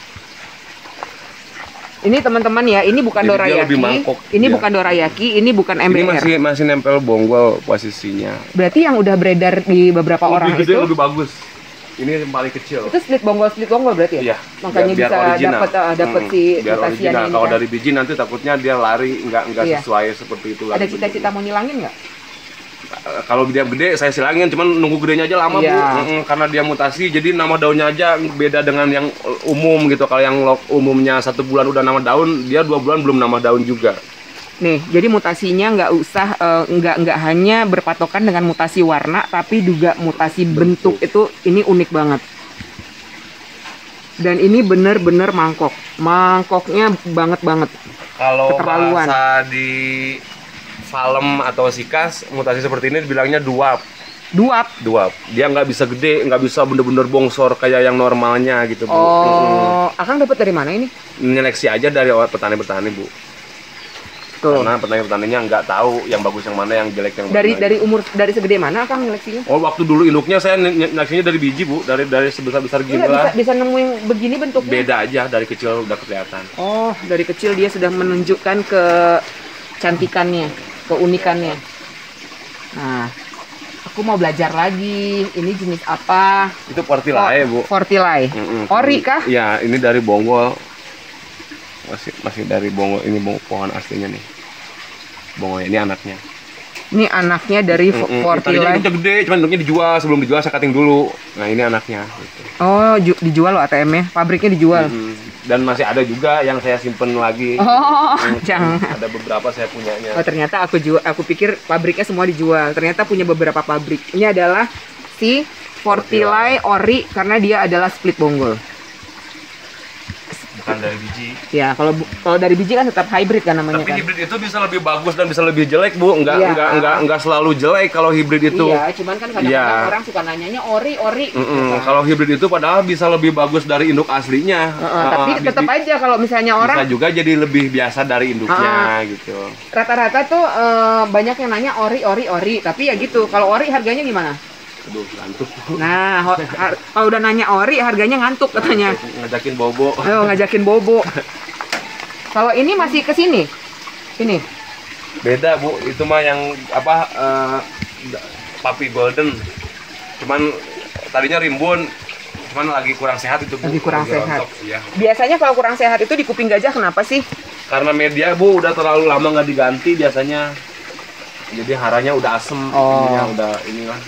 Ini teman-teman ya, ini bukan Jadi dia dorayaki. lebih mangkok, Ini iya. bukan dorayaki, ini bukan M B R. Ini masih masih nempel bonggol posisinya. Berarti yang udah beredar di beberapa orang Lebih gede, itu lebih bagus. Ini yang paling kecil. itu split bonggol split bonggol berarti ya? Iya. Makanya biar- biar bisa original. dapat uh, dapat Hmm, si biar mutasian original. ini. Kalau kan. dari biji nanti takutnya dia lari, nggak nggak Iya. sesuai seperti itu. Ada lagi. cita-cita mau nyilangin nggak? Kalau dia gede saya silangin, cuman nunggu gedenya aja lama Iya. Bu. Mm-mm, karena dia mutasi, jadi nama daunnya aja beda dengan yang umum gitu. Kalau yang lo- umumnya satu bulan udah nama daun, dia dua bulan belum nama daun juga. Nih, jadi mutasinya nggak usah eh, nggak nggak hanya berpatokan dengan mutasi warna, tapi juga mutasi bentuk, itu ini unik banget. Dan ini bener-bener mangkok, mangkoknya banget banget. Kalau Keterlaluan. bahasa di Salem atau Sikas, mutasi seperti ini dibilangnya duap. Duap. Duap. Dia nggak bisa gede, nggak bisa bener-bener bongsor kayak yang normalnya gitu Bu. Oh, Akang dapat dari mana ini? Mm-mm. Nyeleksi aja dari petani-petani Bu. Tuh. Karena petani-petaninya nggak tahu yang bagus yang mana, yang jelek yang Dari mana. dari umur dari segede mana Akang nyeleksinya? Oh, waktu dulu induknya saya nyeleksinya dari biji Bu, dari dari sebesar-besar gini Enggak bisa lah. bisa nemuin begini bentuknya. Beda aja, dari kecil udah kelihatan. Oh, dari kecil dia sudah menunjukkan kecantikannya, keunikannya. Nah, aku mau belajar lagi. Ini jenis apa? Itu Fortilae Bu. Fortilai. Mm-mm. Ori kah? Iya, ini dari bonggol. Masih masih dari bonggol, ini bonggol pohon aslinya nih. Bonggol ini anaknya. Ini anaknya dari Mm-mm. Tadinya Fortilai. induknya gede, cuman induknya dijual. Sebelum dijual saya cutting dulu. Nah, ini anaknya gitu. Oh, ju- dijual loh A T M-nya. Pabriknya dijual. Mm-mm. Dan masih ada juga yang saya simpen lagi. Oh, Mm, jangan. Ada beberapa saya punyanya. Oh, ternyata aku jual, aku pikir pabriknya semua dijual. Ternyata punya beberapa pabrik. Ini adalah si Fortilai Ori karena dia adalah split bonggol. Bukan dari biji. Ya, kalau bu- kalau dari biji kan tetap hybrid kan namanya Tapi kan. hibrid itu bisa lebih bagus dan bisa lebih jelek Bu. Enggak Iya. enggak enggak enggak selalu jelek kalau hibrid itu. Iya, cuman kan kadang-kadang Iya. orang suka nanyanya ori ori. gitu Mm-mm. kan. Kalau hibrid itu padahal bisa lebih bagus dari induk aslinya. Heeh, Heeh, tapi bi- tetap bi- aja kalau misalnya bisa orang juga jadi lebih biasa dari induknya gitu. rata-rata tuh eh, banyak yang nanya ori ori ori, tapi ya gitu. Kalau ori harganya gimana? Aduh, ngantuk. Nah, ho- har- kalau udah nanya ori harganya ngantuk katanya. Ngajakin bobo. Ayo ngajakin bobo. Kalau ini masih ke sini. Ini. Beda Bu, itu mah yang apa eh, Papi Golden. Cuman tadinya rimbun, cuman lagi kurang sehat itu Bu. Lagi kurang sehat. rontok, iya. Biasanya kalau kurang sehat itu di kuping gajah kenapa sih? Karena media Bu udah terlalu lama nggak diganti biasanya. Jadi haranya udah asem, Oh. ininya udah inilah.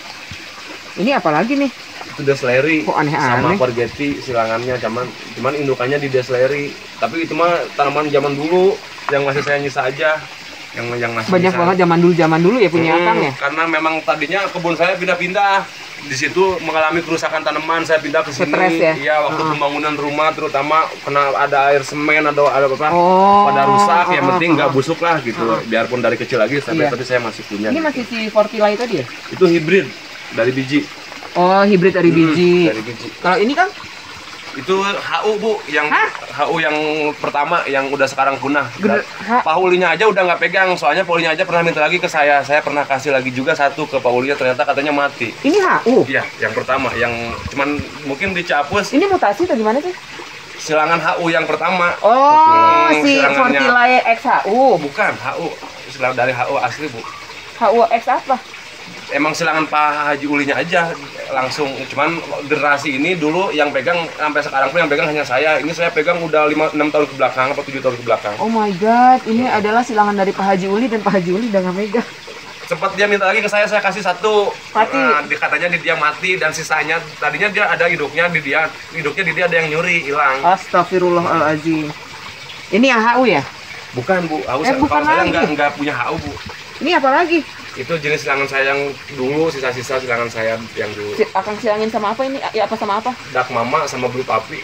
Ini apa lagi nih? Itu Desleri Kok aneh-aneh? sama Forgetti silangannya, cuman cuman indukannya di Desleri. Tapi itu mah tanaman zaman dulu yang masih saya nyisa aja. Yang yang masih Banyak nyisa. banget zaman dulu zaman dulu ya punya Hmm, Akang ya. Karena memang tadinya kebun saya pindah-pindah. Di situ mengalami kerusakan tanaman, saya pindah ke sini. Stres ya? Iya, waktu Uh-uh. pembangunan rumah terutama kena ada air semen atau ada apa Oh, pada rusak, yang uh-uh, penting nggak uh-uh. busuk lah gitu. Uh-uh. Biarpun dari kecil lagi sampai Iya. tadi saya masih punya. Ini gitu. masih si Fortilai tadi ya? Itu hibrid dari biji. Oh, hibrid dari Hmm, biji. dari biji. Kalau ini kan Itu H U Bu, yang Hah? H U yang pertama yang udah sekarang punah. Gede- Ha- Paulinya aja udah nggak pegang, soalnya Paulinya aja pernah minta lagi ke saya. Saya pernah kasih lagi juga satu ke Paulinya, ternyata katanya mati. ini H U. Iya, yang pertama, yang cuman mungkin dicapus Ini mutasi atau gimana sih? silangan H U yang pertama. Oh, Hmm, si silangannya. Fortilai X H U. Bukan H U, silang dari H U asli Bu. H U X apa? Emang silangan Pak Haji Ulinya aja langsung, cuman generasi ini dulu yang pegang sampai sekarang pun yang pegang hanya saya. Ini saya pegang udah lima enam tahun ke belakang apa tujuh tahun ke belakang. Oh my god, ini adalah silangan dari Pak Haji Uli dan Pak Haji Uli udah nggak megang. Sempat dia minta lagi ke saya, saya kasih satu. Mati. Nah, dia katanya di dia mati dan sisanya tadinya dia ada hidupnya di dia, hidupnya di dia ada yang nyuri hilang. Astagfirullahaladzim. Ini yang H U ya? Bukan Bu, aku Eh, bukan kalau saya lagi. nggak nggak punya H U Bu. Ini apa lagi? Itu jenis silangan saya yang dulu, sisa-sisa silangan saya yang dulu. Si- Akang silangin sama apa ini? Ya apa sama apa? Dark Mama sama Blue Papi.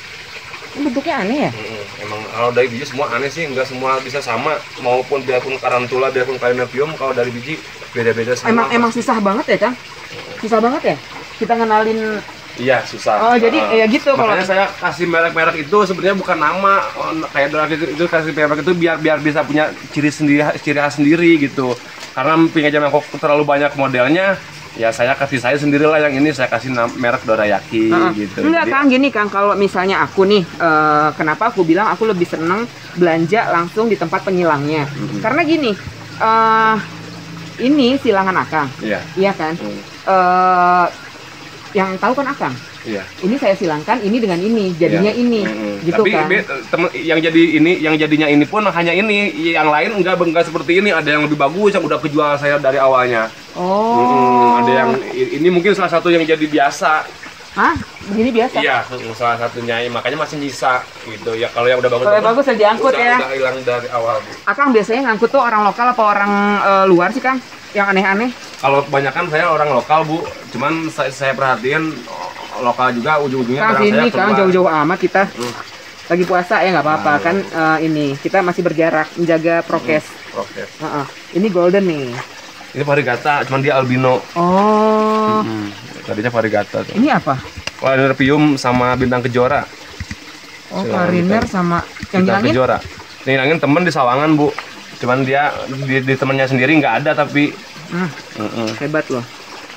Ini bentuknya aneh ya? Mm-mm. Emang kalau dari biji semua aneh sih, nggak semua bisa sama. Maupun biarpun Tarantula, biarpun Calynepium, kalau dari biji beda-beda sama. Emang emang susah banget ya, Kang? Susah banget ya? Kita kenalin. Iya, susah. Oh, jadi Heeh. ya gitu kalau- Makanya saya kasih merek-merek itu sebenarnya bukan nama. Oh, kayak Dorafit itu, itu kasih merek itu biar biar bisa punya ciri sendiri, ciri khas sendiri gitu. Karena pinggir Mangkok terlalu banyak modelnya, ya saya kasih saya sendirilah yang ini saya kasih nam- merek Dorayaki Heeh. gitu. Enggak, Jadi- Kang, gini Kang, kalau misalnya aku nih, eh, kenapa aku bilang aku lebih seneng belanja langsung di tempat penyilangnya? Mhm. Karena gini, eh ini silangan Akang, Iya. iya kan? Hmm, Eh yang tahu kan Akang. Iya. Ini saya silangkan ini dengan ini, jadinya Iya. ini, Mm-mm. gitu Tapi kan? be- temen yang jadi ini, yang jadinya ini pun hanya ini, yang lain enggak enggak seperti ini. Ada yang lebih bagus yang udah kejual saya dari awalnya. Oh, Mm-mm. Ada yang ini mungkin salah satu yang jadi biasa. Hah? Begini biasa? Iya, salah satunya makanya masih nyisa gitu. Ya kalau yang udah bagus, Kalau yang bagus udah diangkut udah, ya. Udah hilang dari awal. Akang biasanya ngangkut tuh orang lokal apa orang eh, luar sih, Kang? Yang aneh-aneh? Kalau kebanyakan saya orang lokal Bu, cuman saya, saya perhatiin lokal juga ujung-ujungnya Kang, barang sini saya Kang, keluar. jauh-jauh amat kita. Hmm. Lagi puasa ya nggak apa-apa Nah, kan, eh, ini kita masih berjarak menjaga prokes. Oke. Heeh. Ini golden nih. Ini varigata, cuman dia albino. Oh, Hmm. Tadinya varigata tuh. ini apa? Calynepium sama bintang kejora. Oh, Silangan kariner bintang- sama yang Bintang ngilangin? kejora. Ini ngilangin temen di Sawangan Bu. Cuman dia di, di temennya sendiri nggak ada tapi. Hmm, Mm-mm. hebat loh.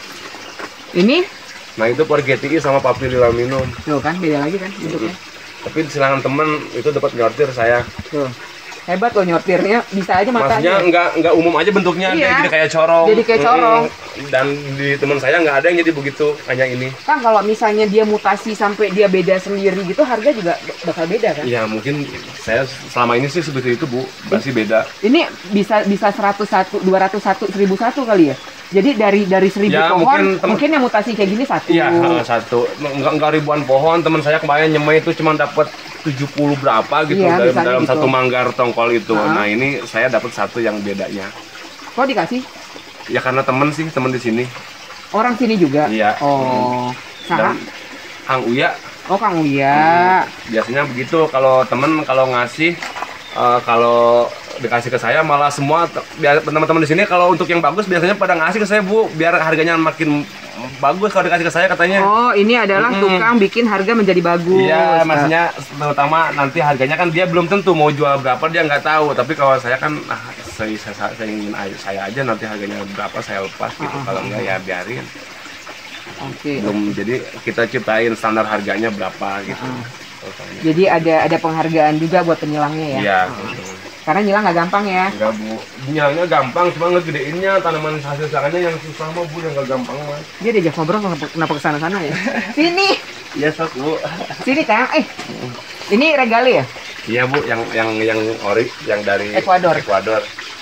Ini, Nah itu Forgetti sama Papililaminum. tuh kan beda lagi kan bentuknya. Tapi di silangan temen itu dapat nyortir saya. Tuh. Hebat loh nyortirnya, bisa aja Maksudnya matanya. nggak nggak umum aja bentuknya, Iya. dia jadi kayak corong. Jadi kayak corong. Mm-mm. Dan di teman saya nggak ada yang jadi begitu, hanya ini. Kan kalau misalnya dia mutasi sampai dia beda sendiri gitu, harga juga bakal beda kan? Iya mungkin saya selama ini sih seperti itu Bu, masih beda. Ini bisa bisa seratus satu, dua ratus satu, seribu satu kali ya. Jadi dari dari seribu Ya, pohon mungkin mungkin, tem- yang mutasi kayak gini satu. Iya, heeh, satu. Nggak, nggak ribuan pohon, teman saya kemarin nyemai itu cuma dapat tujuh puluh berapa gitu Iya, dalam, misalnya dalam gitu. satu manggar tongkol itu. Heeh. Nah, ini saya dapat satu yang bedanya. Kok dikasih? Ya karena temen sih, temen di sini. Orang sini juga. Iya. Oh. Saha? Dan Kang Uya Oh, Kang Uya. biasanya begitu kalau temen kalau ngasih eh, kalau dikasih ke saya malah semua te- biar teman-teman di sini kalau untuk yang bagus biasanya pada ngasih ke saya Bu biar harganya makin bagus kalau dikasih ke saya katanya. Oh, ini adalah Mm-mm. tukang bikin harga menjadi bagus. Iya, maksudnya terutama nanti harganya kan dia belum tentu mau jual berapa dia nggak tahu. Tapi kalau saya kan, ah, saya, saya, saya ingin aja- saya aja nanti harganya berapa saya lepas gitu. Ah, ah, Kalau ah. enggak ya biarin. Oke. Belum, jadi kita ciptain standar harganya berapa gitu. Uh-uh. Jadi ada ada penghargaan juga buat penyilangnya ya. Iya. Uh-uh. Karena nyilang nggak gampang ya. Enggak bu, nyilangnya gampang, cuma ngegedeinnya tanaman hasil sarangnya yang susah mah bu, yang nggak gampang mah. Dia diajak ngobrol kenapa ke sana-sana ya? Sini. Iya sok bu. Sini Kang. Eh, ini regale ya? Iya bu, yang yang yang ori, yang dari Ekuador. Ekuador.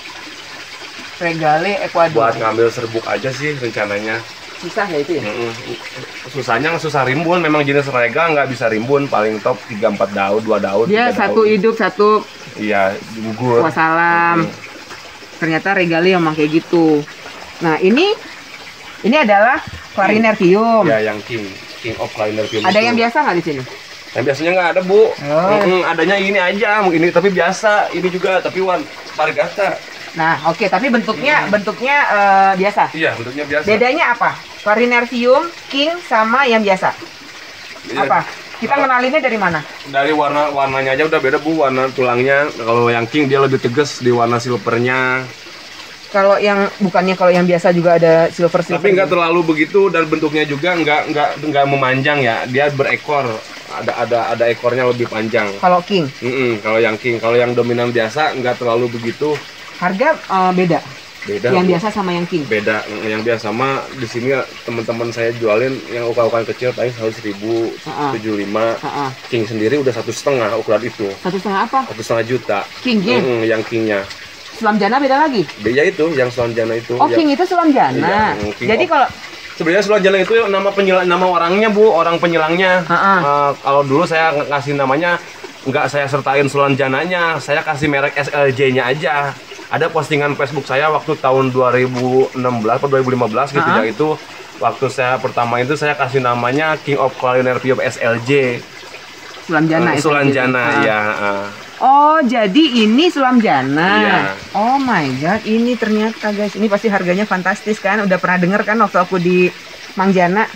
Regale Ekuador. Buat ngambil serbuk aja sih rencananya. Susah ya itu ya? Mm-mm. Susahnya susah rimbun, memang jenis rega nggak bisa rimbun, paling top tiga empat daun, dua daun. Dia satu daun. hidup, satu Iya, gugur. wassalam. Mm-mm. Ternyata regale emang kayak gitu. Nah, ini ini adalah Clarinertium. Ya, yang king, king of Clarinertium. Ada itu. yang biasa nggak di sini? Yang biasanya nggak ada bu. Oh. Mm-mm, adanya ini aja, ini tapi biasa, ini juga tapi warna varigata. Nah, oke, tapi bentuknya bentuknya eh, biasa. Iya, bentuknya biasa. Bedanya apa? Clarinertium, king sama yang biasa. Iya. Apa? Kita ngenalinnya dari mana? Dari warna warnanya aja udah beda bu, warna tulangnya. Kalau yang king dia lebih tegas di warna silvernya. Kalau yang bukannya kalau yang biasa juga ada silver silver. Tapi nggak terlalu begitu, dan bentuknya juga nggak nggak nggak memanjang ya. Dia berekor, ada ada ada ekornya lebih panjang. Kalau king, Mm-mm, kalau yang king, kalau yang dominan biasa nggak terlalu begitu. harga eh, beda. Beda. Yang Bu. biasa sama yang king. Beda. Yang biasa mah di sini teman-teman saya jualin yang ukuran kecil paling seratus ribu, Uh-uh. tujuh puluh lima. Uh-uh. King sendiri udah satu setengah ukuran itu, Satu setengah apa? satu setengah juta. Kingnya? Mm-mm, yang kingnya. Selam jana beda lagi. Beda itu, yang selanjana itu. Oh, yang- king itu selam jana. Iya, yang king Jadi of- kalau Sebenarnya selanjana itu nama penyilang, nama orangnya bu, orang penyilangnya. Uh-uh. Eh, kalau dulu saya ng- ngasih namanya, nggak saya sertain selanjananya, saya kasih merek S L J-nya aja. Ada postingan Facebook saya waktu tahun dua ribu enam belas atau dua ribu lima belas gitu Uh-uh. ya, itu waktu saya pertama itu saya kasih namanya King of Clarinertium S L J. selam jana Eh, itu. Sulanjana Ah. ya. eh. Oh, jadi ini selam jana. Iya. Oh my god, ini ternyata guys, ini pasti harganya fantastis kan? Udah pernah denger kan waktu aku di Mangjana.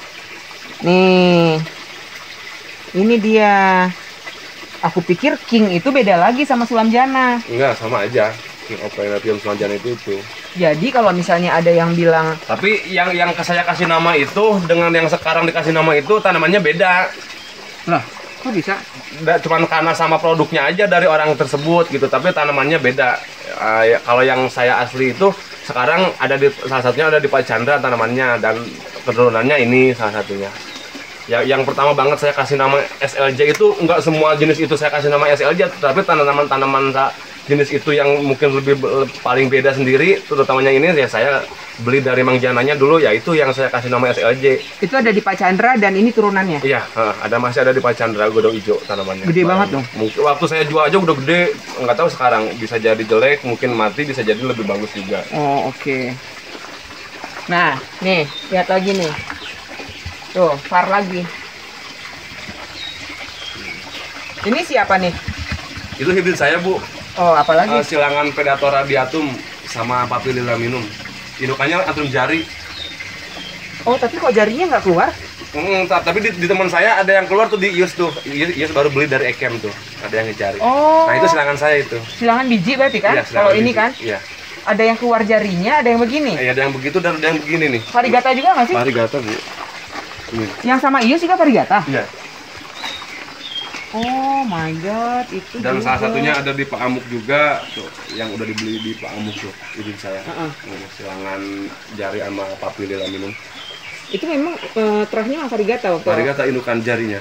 Nih. Ini dia. Aku pikir king itu beda lagi sama sulam jana. Enggak, sama aja. King of Clarinertium Sulanjana itu itu. Jadi kalau misalnya ada yang bilang Tapi yang yang ke saya kasih nama itu dengan yang sekarang dikasih nama itu tanamannya beda. lah, kok bisa? Nggak cuman karena sama produknya aja dari orang tersebut gitu, tapi tanamannya beda. Eh, ya, kalau yang saya asli itu sekarang ada di salah satunya ada di Pak Chandra tanamannya, dan keturunannya ini salah satunya. Ya, yang pertama banget saya kasih nama S L J itu nggak semua jenis itu saya kasih nama S L J, tapi tanaman-tanaman sa- jenis itu yang mungkin lebih be- paling beda sendiri, terutamanya ini ya saya beli dari Mang Jananya dulu, ya itu yang saya kasih nama S L J. Itu ada di Pak Chandra dan ini turunannya. Iya, eh, ada masih ada di Pak Chandra godong hijau tanamannya. Gede banget dong. Mungkin waktu saya jual aja udah gede, nggak tahu sekarang bisa jadi jelek, mungkin mati, bisa jadi lebih bagus juga. Oh, oke. Nah, nih, lihat lagi nih. Tuh, far lagi. Ini siapa nih? Itu hibrid saya bu, Oh, apalagi? Eh, silangan Predator radiatum sama Papilillaminum. Indukannya antum jari. Oh, tapi kok jarinya nggak keluar? Hmm, ta- tapi di, di teman saya ada yang keluar tuh di I U S tuh, I U S, I U S baru beli dari Ekem tuh, ada yang ngejari. Oh. Nah itu silangan saya itu. Silangan biji berarti kan? Iya, silangan Kalau ini biji. kan, Iya. ada yang keluar jarinya, ada yang begini. Eh, ada yang begitu dan ada yang begini nih. Varigata juga nggak sih? Varigata bu. Ini. Yang sama Ius juga varigata? Iya. Oh my god, itu Dan juga. salah satunya ada di Pak Amuk juga, tuh, yang udah dibeli di Pak Amuk tuh, hibrid saya. Uh-uh. Ini, silangan jari sama Papilillaminum. Itu memang eh, terahnya memang varigata waktu. Varigata indukan jarinya.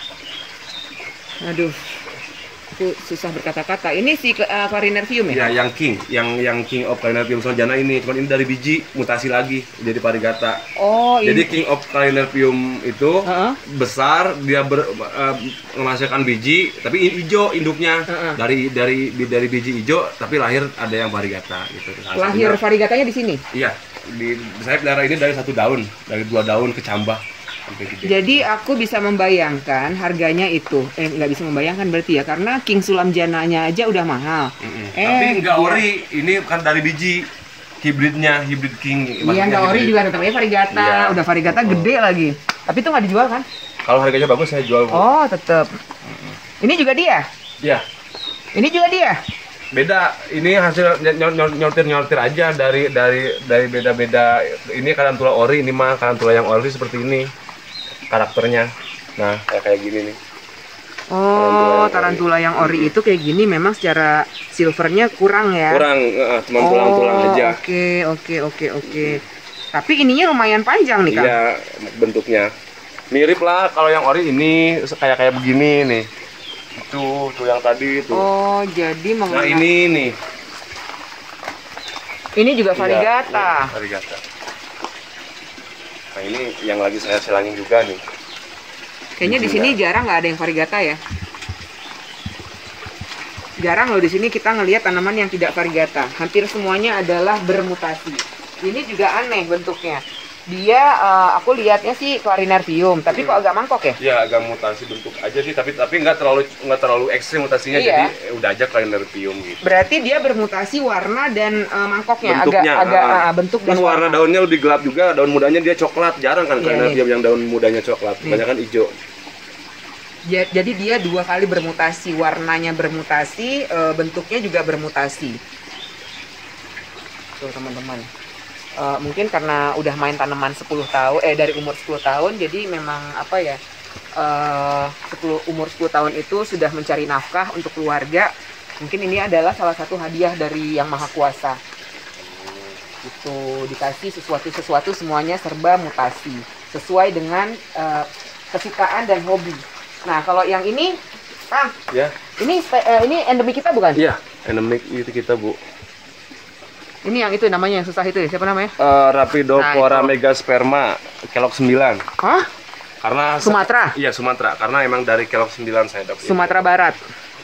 Aduh, aku susah berkata-kata. Ini si uh, Clarinertium ya? Ya, yang king, yang yang King of Clarinertium Sulanjana ini, cuman ini dari biji mutasi lagi jadi varigata. Oh, Jadi ini. King of Clarinertium itu Heeh. besar, dia ber, eh, menghasilkan biji, tapi hijau induknya. Heeh. Dari dari dari biji hijau, tapi lahir ada yang varigata gitu. Salah Lahir satunya- varigatanya di sini. Iya, di, saya pelihara ini dari satu daun, dari dua daun kecambah sampai gede. Jadi aku bisa membayangkan harganya itu. Eh, nggak bisa membayangkan berarti ya, karena King Sulam Jananya aja udah mahal. Mm-mm. Eh, Tapi nggak iya. ori, ini kan dari biji hibridnya, hibrid king. Iya, maksudnya nggak ori hibrid. juga tetap aja varigata. Iya. Udah varigata Oh. gede lagi. Tapi itu nggak dijual kan? Kalau harganya bagus saya jual. Bu. Oh, tetap. Ini juga dia. Iya, Ini juga dia. Beda, ini hasil nyortir-nyortir aja dari dari dari beda-beda. Ini tarantula ori, ini mah tarantula yang ori seperti ini karakternya. Nah, kayak kayak gini nih. Oh, tarantula yang ori itu kayak gini memang secara silvernya kurang ya? Kurang, uh, cuma tulang-tulang oh, aja. Oke, oke, oke, oke. Tapi ininya lumayan panjang nih, Kang. Iya, bentuknya. Mirip lah kalau yang ori ini kayak kayak begini nih. Itu, tuh yang tadi itu. Oh, jadi menggunakan... Nah, ini nih. Ini juga variegata. Iya, variegata. Nah, ini yang lagi saya silangin juga nih. Kayaknya di sini jarang nggak ada yang variegata ya. Jarang loh di sini kita ngelihat tanaman yang tidak variegata. Hampir semuanya adalah bermutasi. Ini juga aneh bentuknya. Dia uh, aku lihatnya sih Clarinervium, tapi hmm. kok agak mangkok ya? Iya, agak mutasi bentuk aja sih, tapi tapi nggak terlalu nggak terlalu ekstrim mutasinya, iya. Jadi udah aja Clarinervium gitu. Berarti dia bermutasi warna dan uh, mangkoknya bentuknya, agak agak uh, uh, bentuk dan warna. warna daunnya lebih gelap juga, daun mudanya dia coklat, jarang kan Clarinervium yang daun mudanya coklat, kebanyakan hijau. Jadi dia dua kali bermutasi, warnanya bermutasi, uh, bentuknya juga bermutasi. Tuh teman-teman. Uh, mungkin karena udah main tanaman sepuluh tahun eh dari umur sepuluh tahun, jadi memang apa ya, uh, sepuluh, umur sepuluh tahun itu sudah mencari nafkah untuk keluarga. Mungkin ini adalah salah satu hadiah dari Yang Maha Kuasa. Itu dikasih sesuatu-sesuatu semuanya serba mutasi sesuai dengan uh, kesukaan dan hobi. Nah, kalau yang ini, Kang, ya. Ini uh, ini endemik kita bukan? Iya, endemik itu kita, Bu. Ini yang itu namanya yang susah itu ya, siapa namanya? Uh, Rhaphidophora nah, megasperma kelok sembilan. Hah? Karena Sumatera? Iya, Sumatera. Karena emang dari kelok sembilan saya dapat. Sumatera ini. Barat.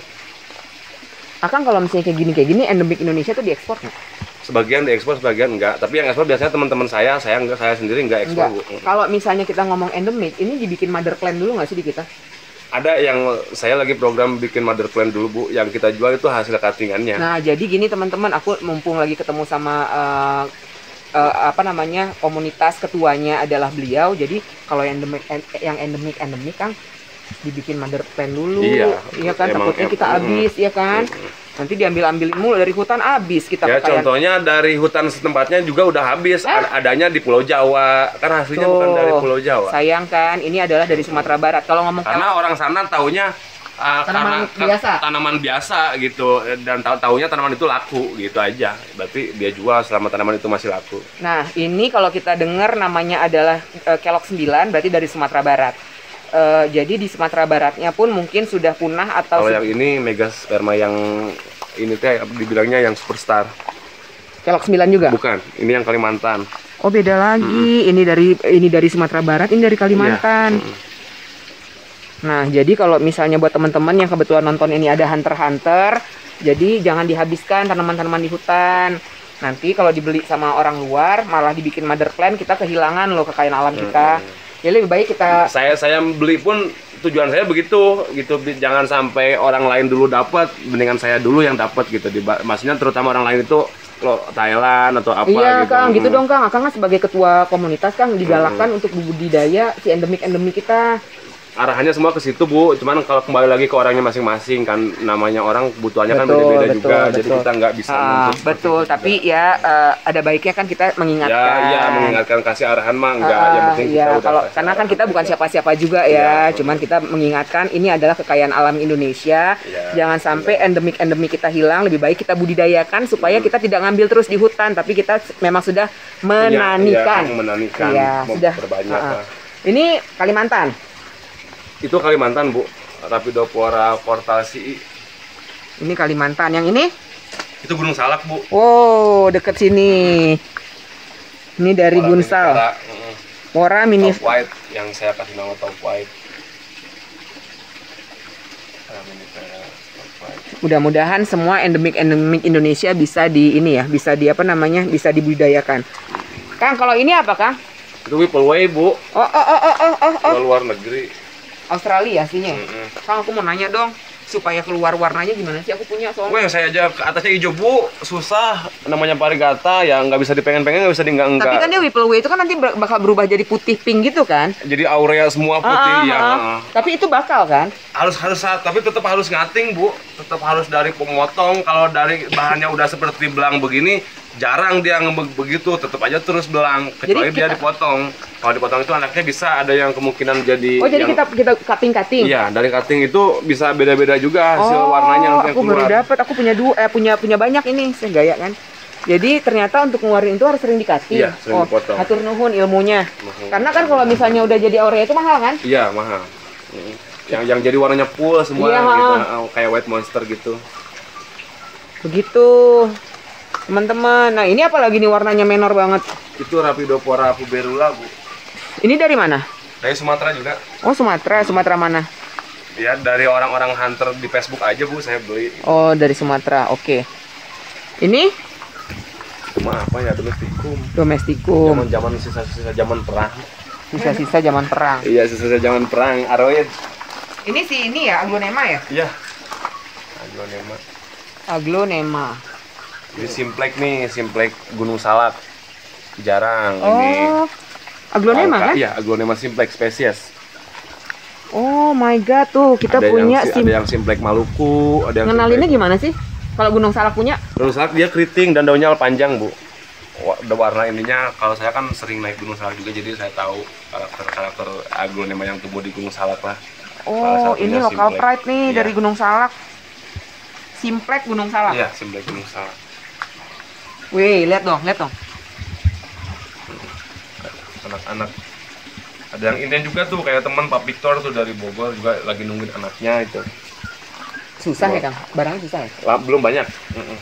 Akang kalau misalnya kayak gini kayak gini endemik Indonesia tuh diekspor nggak? Sebagian diekspor, sebagian enggak. Tapi yang ekspor biasanya teman-teman saya, saya enggak, saya sendiri enggak ekspor, Bu. Kalau misalnya kita ngomong endemik, ini dibikin mother plant dulu nggak sih di kita? Ada yang saya lagi program bikin mother plant dulu, Bu. Yang kita jual itu hasil cuttingannya. Nah, jadi gini teman-teman, aku mumpung lagi ketemu sama uh, uh, apa namanya komunitas ketuanya adalah beliau. Jadi kalau yang endemik, yang endemik endemik Kang dibikin mother plant dulu. Iya, iya kan, emang, takutnya kita habis, ya kan. Nanti diambil-ambilin mulu dari hutan, habis kita. Ya, kekayaan. Contohnya dari hutan setempatnya juga udah habis. Eh? Adanya di Pulau Jawa. Kan hasilnya tuh, bukan dari Pulau Jawa. Sayang kan, ini adalah dari Sumatera Barat. Kalau ngomong karena orang sana taunya uh, tanaman karena, biasa. Tanaman biasa gitu, dan tahu-taunya tanaman itu laku gitu aja. Berarti dia jual selama tanaman itu masih laku. Nah, ini kalau kita dengar namanya adalah uh, kelok sembilan, berarti dari Sumatera Barat. Uh, jadi di Sumatera Baratnya pun mungkin sudah punah atau... Kalau yang ini megasperma yang ini teh dibilangnya yang superstar. Kelok sembilan juga? Bukan, ini yang Kalimantan. Oh, beda lagi. Mm-hmm. Ini dari ini dari Sumatera Barat, ini dari Kalimantan. Yeah. Mm-hmm. Nah, jadi kalau misalnya buat teman-teman yang kebetulan nonton ini ada Hunter Hunter, jadi jangan dihabiskan tanaman-tanaman di hutan. Nanti kalau dibeli sama orang luar malah dibikin mother plant, kita kehilangan loh kekayaan alam kita. Mm-hmm. Jadi lebih baik kita saya saya beli pun tujuan saya begitu gitu, jangan sampai orang lain dulu dapat, mendingan saya dulu yang dapat gitu. Maksudnya terutama orang lain itu lo Thailand atau apa iya, gitu. Iya Kang, gitu dong Kang. Akang kan sebagai ketua komunitas Kang digalakkan hmm. untuk budidaya si endemik-endemik kita. Arahannya semua ke situ, Bu. Cuman kalau kembali lagi ke orangnya masing-masing kan, namanya orang kebutuhannya kan beda-beda juga. Betul. Jadi kita nggak bisa ah, betul, tapi juga. ya uh, ada baiknya kan kita mengingatkan. Ya, iya, mengingatkan, kasih arahan mah enggak. Uh, yang penting ya, kita udah kalau karena kan kita bukan siapa-siapa juga ya. ya. Cuman kita mengingatkan ini adalah kekayaan alam Indonesia. Ya, jangan sampai ya. endemik-endemik kita hilang. Lebih baik kita budidayakan supaya hmm. kita tidak ngambil terus di hutan, tapi kita memang sudah menanikan. Ya, menanikan. Ya, sudah. Berbanyak. Uh, uh. Ini Kalimantan. Itu Kalimantan, Bu. Rhaphidophora fortalsii. Ini Kalimantan. Yang ini? Itu Gunung Salak, Bu. Oh, deket sini. Ini dari Mora Gunsal. Mora mini Top White yang saya kasih nama Top White. Mudah-mudahan semua endemik-endemik Indonesia bisa di ini ya, bisa di apa namanya? Bisa dibudidayakan. Kang, kalau ini apa, Kang? Itu Whippleway, Bu. Oh, oh, oh, oh, oh, oh. Luar, luar negeri. Australia aslinya. Mm-hmm. Kang, aku mau nanya dong. supaya keluar warnanya gimana sih? Aku punya soalnya. Wah, saya aja ke atasnya hijau bu, susah. Namanya varigata ya nggak bisa dipengen-pengen, nggak bisa di enggak. Tapi kan dia Whipple Way itu kan nanti bakal berubah jadi putih pink gitu kan? Jadi aurea semua putih ah, ya. ah, ah. Tapi itu bakal kan? Harus harus tapi tetap harus ngating bu, tetap harus dari pemotong. Kalau dari bahannya udah seperti belang begini, jarang dia ngebeg begitu, tetap aja terus belang. Kecuali jadi dia kita... dipotong. Kalau dipotong itu anaknya bisa ada yang kemungkinan jadi. Oh jadi yang... kita kita cutting cutting. Iya, dari cutting itu bisa beda-beda juga hasil oh, warnanya yang aku keluar. baru dapat, aku punya dua, eh punya punya banyak ini segaya kan. Jadi ternyata untuk ngeluarin itu harus sering dikasih. Iya, sering oh, dipotong. hatur nuhun ilmunya. Nuhun. Karena kan kalau misalnya udah jadi aurea itu mahal kan? Iya, mahal. Yang yang jadi warnanya full semua iya, gitu, kayak white monster gitu. Begitu. Teman-teman. Nah, ini apa lagi nih warnanya menor banget? Itu Rapidopora puberula, Bu. Ini dari mana? Dari Sumatera juga. Oh, Sumatera. Sumatera mana? Ya, dari orang-orang hunter di Facebook aja, Bu, saya beli. Oh, dari Sumatera. Oke. Ini cuma apa ya, domestikum. Domestikum. Zaman-zaman sisa-sisa zaman perang. Sisa-sisa zaman perang. Iya, sisa-sisa zaman perang. Aroid. Ini sih ini ya, aglonema ya? Iya. Aglonema. Aglonema. Ini simplek nih, simplek Gunung Salak. Jarang oh, ini. Aglonema Angka, kan? Iya, Aglonema simplek spesies. Oh my god, tuh kita ada punya yang, sim... ada yang simplek Maluku, ada yang ngenalinnya simplek... gimana sih? Kalau Gunung Salak punya? Gunung Salak dia keriting dan daunnya panjang, Bu. Udah warna ininya, kalau saya kan sering naik Gunung Salak juga, jadi saya tahu karakter-karakter aglonema yang tumbuh di Gunung Salak lah. Oh, ini lokal simplek. pride nih, iya. Dari Gunung Salak. Simplek Gunung Salak. Iya, simplek Gunung Salak. Wih, lihat dong, lihat dong. Anak-anak. Ada yang ini juga tuh, kayak teman Pak Victor tuh dari Bogor juga lagi nungguin anaknya itu. Susah Bogor. Ya Kang? Barangnya susah ya? Lah, belum banyak. Mm -mm.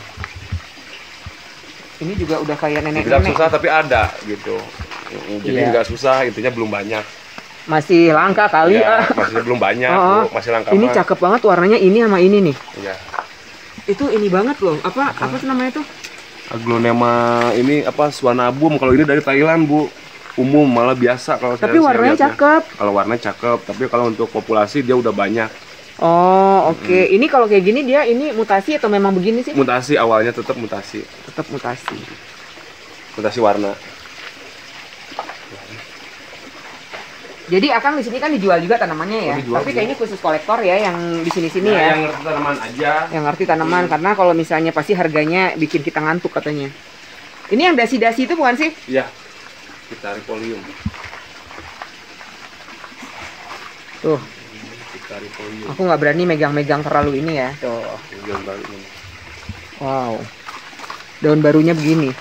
Ini juga udah kayak nenek-nenek. Tidak susah tapi ada gitu. Jadi iya. Nggak susah, intinya belum banyak. Masih langka kali ya. ah. Masih belum banyak, oh, Bu. Masih langka. Ini mah. Cakep banget warnanya ini sama ini nih. Iya. Itu ini banget loh. Apa apa, apa sih namanya tuh? Aglonema ini apa Swanabum. Kalau ini dari Thailand, Bu. Umum malah biasa kalau tapi saya warnanya saya cakep. Kalau warnanya cakep, tapi kalau untuk populasi dia udah banyak. Oh, oke. Okay. Mm. Ini kalau kayak gini dia ini mutasi atau memang begini sih? Mutasi, awalnya tetap mutasi. Tetap mutasi. Mutasi warna. Jadi Akang di sini kan dijual juga tanamannya ya. Oh, tapi kayaknya khusus kolektor ya yang di sini-sini nah, ya. Yang ngerti tanaman aja. Yang ngerti tanaman hmm. Karena kalau misalnya pasti harganya bikin kita ngantuk katanya. Ini yang dasi-dasi itu bukan sih? Iya. Pitarifolium. Tuh. Pitarifolium. Aku nggak berani megang-megang terlalu ini ya. Tuh. Daun baru ini. Wow. Daun barunya begini.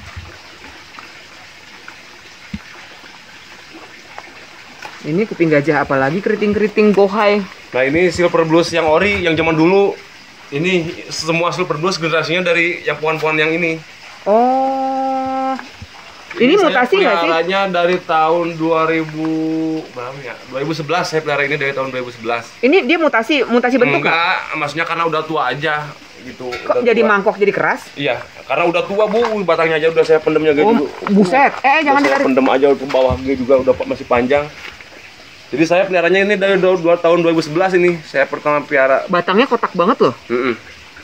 Ini kuping gajah apalagi keriting-keriting gohai. Nah ini silver blues yang ori yang zaman dulu. Ini semua silver blues generasinya dari yang pohon-pohon yang ini. Oh. Ini, ini mutasi nggak sih? Saya dari tahun dua ribu berapa ya? dua ribu sebelas saya pelihara ini dari tahun dua ribu sebelas. Ini dia mutasi mutasi bentuk? Enggak, gak? Maksudnya karena udah tua aja gitu. Kok udah jadi tua. Mangkok jadi keras? Iya, karena udah tua, Bu. Batangnya aja udah saya pendemnya gitu. Oh, buset. Eh, jangan ditarik. Pendem aja ke bawah juga udah masih panjang. Jadi saya peliharanya ini dari dua, dua tahun dua ribu sebelas ini. Saya pertama pelihara. Batangnya kotak banget loh. Mm -mm.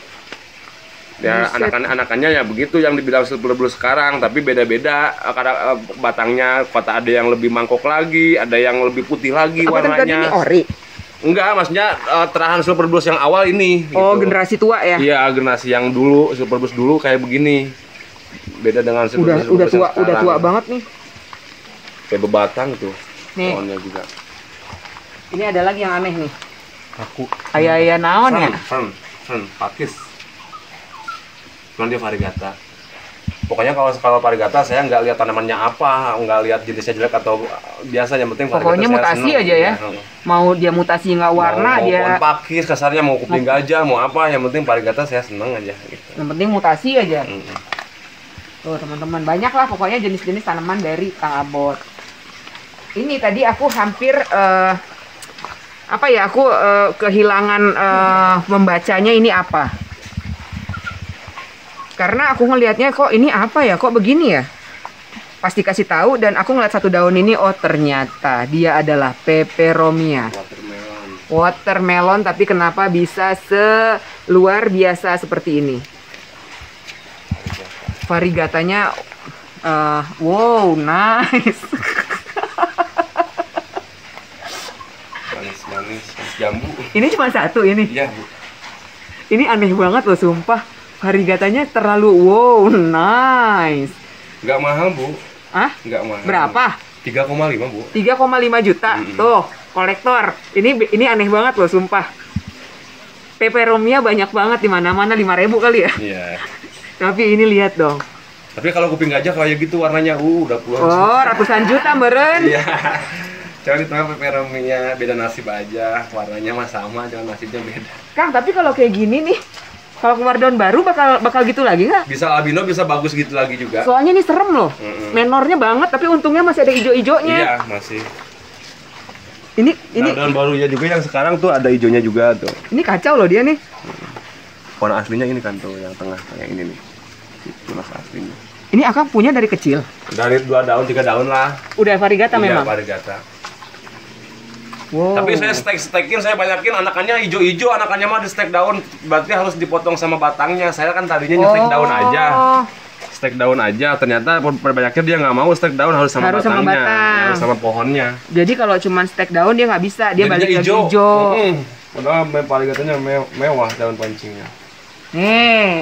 Ya anakan-anakannya ya begitu yang dibilang silver blues sekarang, tapi beda-beda. Karena batangnya kota ada yang lebih mangkok lagi, ada yang lebih putih lagi. Apa warnanya. Tadi ini ori? Enggak, maksudnya uh, terahan silver blues yang awal ini. Oh, gitu. Generasi tua ya? Iya, generasi yang dulu silver blues dulu kayak begini. Beda dengan silver udah, blues udah tua, yang udah tua banget nih. Kayak bebatang tuh. Nih. Pohonnya juga. Ini ada lagi yang aneh nih. Aku. Ayah-ayah naon ya? Fern, fern, pakis. Cuman dia varigata. Pokoknya kalau kalau varigata saya nggak lihat tanamannya apa, nggak lihat jenisnya jelek atau biasa, yang penting pokoknya mutasi aja ya. ya. Mau dia mutasi nggak warna mau, dia. Mau pakis kasarnya, mau kuping gajah, mau apa, yang penting varigata saya seneng aja. Gitu. Yang penting mutasi aja. Mm -hmm. Tuh teman-teman, banyak lah pokoknya jenis-jenis tanaman dari Kang Abot. Ini tadi aku hampir uh, apa ya? Aku uh, kehilangan uh, membacanya ini apa? Karena aku ngelihatnya kok ini apa ya, kok begini ya. Pasti kasih tahu, dan aku ngeliat satu daun ini, oh ternyata dia adalah peperomia. Watermelon. Watermelon, tapi kenapa bisa seluar biasa seperti ini? Variegatanya, uh, wow, nice. Manis-manis, manis jambu. Ini cuma satu ini. Iya, Bu. Ini aneh banget loh, sumpah. Variegatanya terlalu wow, nice. Nggak mahal, Bu. Hah? Nggak mahal. Berapa? tiga koma lima, Bu. tiga koma lima juta. Mm-hmm. Tuh, kolektor. Ini ini aneh banget loh, sumpah. Peperomia banyak banget di mana-mana, lima ribu kali ya. Iya. Tapi ini lihat dong. Tapi kalau kuping gajah kayak gitu warnanya uh udah puluhan Oh, juta. ratusan juta, meren. Iya. Cuma di tengah peperomia beda nasib aja, warnanya mah sama, cuma nasibnya beda. Kang, tapi kalau kayak gini nih, kalau keluar daun baru bakal bakal gitu lagi nggak? Bisa albino, bisa bagus gitu lagi juga. Soalnya ini serem loh. Mm-mm. Menornya banget, tapi untungnya masih ada ijo-ijonya. Iya, masih. Ini ini Nah, daun barunya juga yang sekarang tuh ada hijaunya juga tuh. ini kacau loh dia nih. Warna aslinya ini kan tuh yang tengah, yang ini nih. Itu mas aslinya. Ini Akang punya dari kecil. Dari dua daun, tiga daun lah. Udah variegata Iya, memang. variegata. Wow. Tapi saya stek-stekin, saya banyakin anakannya hijau-hijau, anakannya mah di stek daun, berarti harus dipotong sama batangnya. Saya kan tadinya nyetek Oh. daun aja. Stek daun aja, ternyata perbanyaknya dia nggak mau stek daun, harus sama Harus sama batangnya, batang. harus sama pohonnya. Jadi kalau cuma stek daun dia nggak bisa, dia Jadinya balik lagi hijau. Mm-mm. Padahal variegatanya me- mewah daun pancingnya. Nih,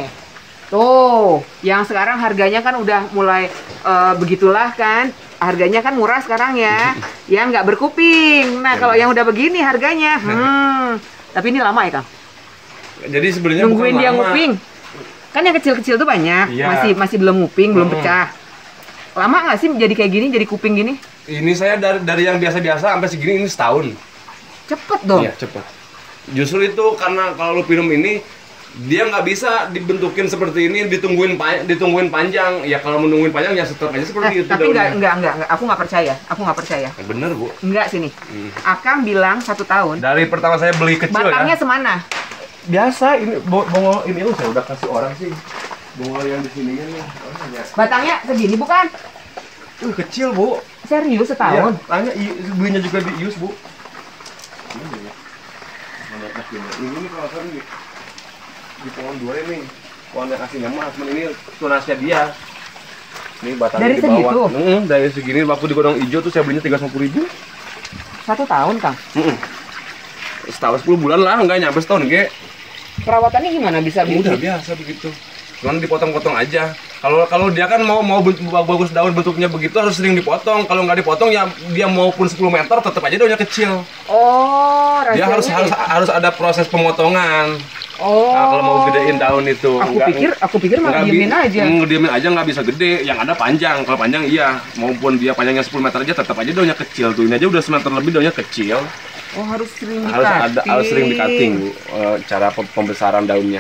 tuh, yang sekarang harganya kan udah mulai eh, begitulah kan. Harganya kan murah sekarang ya, yang nggak berkuping. Nah, kalau yang udah begini harganya, hmm. Tapi ini lama ya, Kang? Jadi sebenarnya Nungguin bukan dia lama. nguping. Kan yang kecil-kecil tuh banyak, Iya. masih masih belum nguping, belum Hmm. pecah. Lama nggak sih jadi kayak gini, jadi kuping gini? Ini saya dari dari yang biasa-biasa sampai segini ini setahun. Cepet dong. Iya, cepat. Justru itu karena kalau lu minum ini dia nggak bisa dibentukin seperti ini, ditungguin pa- ditungguin panjang. Ya kalau menungguin panjang ya tetap aja seperti Eh, itu. tapi daunnya. nggak, nggak, nggak, nggak, aku nggak percaya, aku nggak percaya. Bener, Bu. Nggak sini. Hmm. Akang bilang satu tahun. Dari pertama saya beli kecil Batangnya ya. semana? Biasa ini bo- bongol ini oh, saya udah kasih orang sih. Bongol yang di sininya nih. Oh, ya. Batangnya segini bukan? Uh, kecil, Bu. Serius setahun? Iya, tanya i- belinya juga di Ius, Bu. Ini ya. Mana tas ini? Ini nih kalau saya di di pohon dua ini. Pohon yang aslinya mah, cuman ini tunasnya dia. Ini batangnya Dari di bawah. segitu? Hmm, dari segini waktu di Godong Ijo tuh saya belinya tiga ratus lima puluh ribu. Satu tahun, Kang. Hmm. Setahun sepuluh bulan lah, enggak nyampe setahun, Ge. Perawatannya gimana bisa Udah bikin? biasa begitu. Cuman dipotong-potong aja. Kalau kalau dia kan mau mau bentuk- bagus daun bentuknya begitu harus sering dipotong. Kalau nggak dipotong ya dia maupun sepuluh meter tetap aja daunnya kecil. Oh, Dia rahasianya harus harus itu. harus ada proses pemotongan. Oh. Nah, kalau mau gedein daun itu. Aku Nggak- pikir, aku pikir malah nggak bi- diemin aja. mm, diemin aja nggak bisa gede. Yang ada panjang. Kalau panjang iya. Maupun dia panjangnya sepuluh meter aja tetap aja daunnya kecil. Tuh ini aja udah semeter lebih daunnya kecil. Oh, harus sering Harus ada harus sering di cutting dikating. Bu, eh, cara pem- pembesaran daunnya.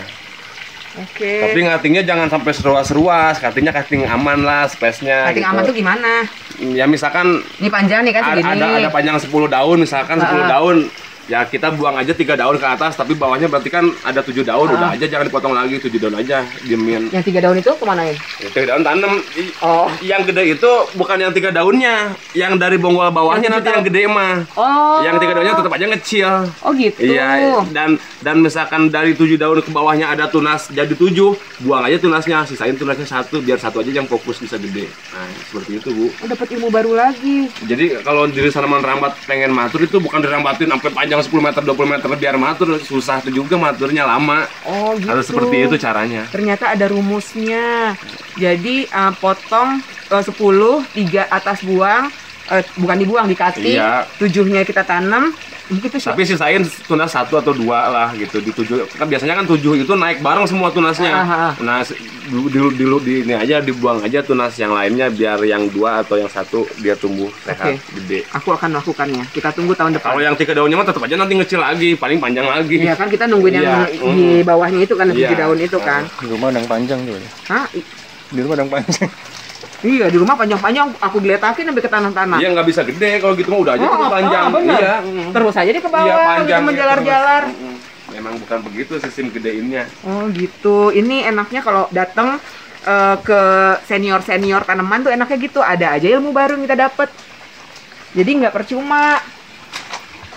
Oke. Tapi ngatingnya jangan sampai seruas-seruas, cuttingnya cutting aman lah, space-nya. Cutting gitu. aman tuh gimana? Ya misalkan Ini panjang nih kan ada, segini. ada ada panjang sepuluh daun, misalkan sepuluh Ah. daun. Ya kita buang aja tiga daun ke atas, tapi bawahnya berarti kan ada tujuh daun, Ah. udah aja jangan dipotong lagi, tujuh daun aja, diemin. Yang tiga daun itu kemanain? Ya, tiga daun tanam. I- Oh. Yang gede itu bukan yang tiga daunnya, yang dari bonggol bawahnya Yang nanti tujuh yang gede mah. Oh. Yang tiga daunnya tetap aja ngecil. Oh gitu. Iya, dan dan misalkan dari tujuh daun ke bawahnya ada tunas jadi tujuh, buang aja tunasnya, sisain tunasnya satu, biar satu aja yang fokus bisa gede. Nah, seperti itu Bu. Oh, dapat ilmu baru lagi. Jadi kalau diri tanaman rambat pengen matur itu bukan dirambatin sampai panjang sepuluh meter, dua puluh meter biar matur, susah itu juga maturnya lama. Oh gitu. Harus seperti itu caranya. Ternyata ada rumusnya. Jadi eh, potong eh, sepuluh, tiga atas buang, eh, bukan dibuang, dikati. Iya. Tujuhnya kita tanam. Gitu sih. Tapi sisain tunas satu atau dua lah gitu di tujuh. Kan biasanya kan tujuh itu naik bareng semua tunasnya. Ah, ah, ah. Nah, di, di, di, di ini aja dibuang aja tunas yang lainnya biar yang dua atau yang satu dia tumbuh sehat Oke. gede. Aku akan melakukannya. Kita tunggu tahun depan. Kalau yang tiga daunnya mah tetap aja nanti ngecil lagi, paling panjang lagi. Iya kan kita nungguin yang Iya, di mm. bawahnya itu kan, Iya. di daun itu kan. Di rumah ada yang panjang tuh. Hah? Di rumah ada yang panjang. Iya, di rumah panjang-panjang aku geletakin sampai ke tanah-tanah. Iya nggak bisa gede kalau gitu mah udah aja Oh, tuh panjang. oh, bener. Iya. mm. Terus aja dia ke bawah, Iya panjang. gitu, menjalar-jalar. iya, terus. Mm-mm. Memang bukan begitu sistem gedeinnya. Oh gitu. Ini enaknya kalau datang eh, ke senior-senior tanaman tuh enaknya gitu. Ada aja ilmu baru yang kita dapat. Jadi nggak percuma.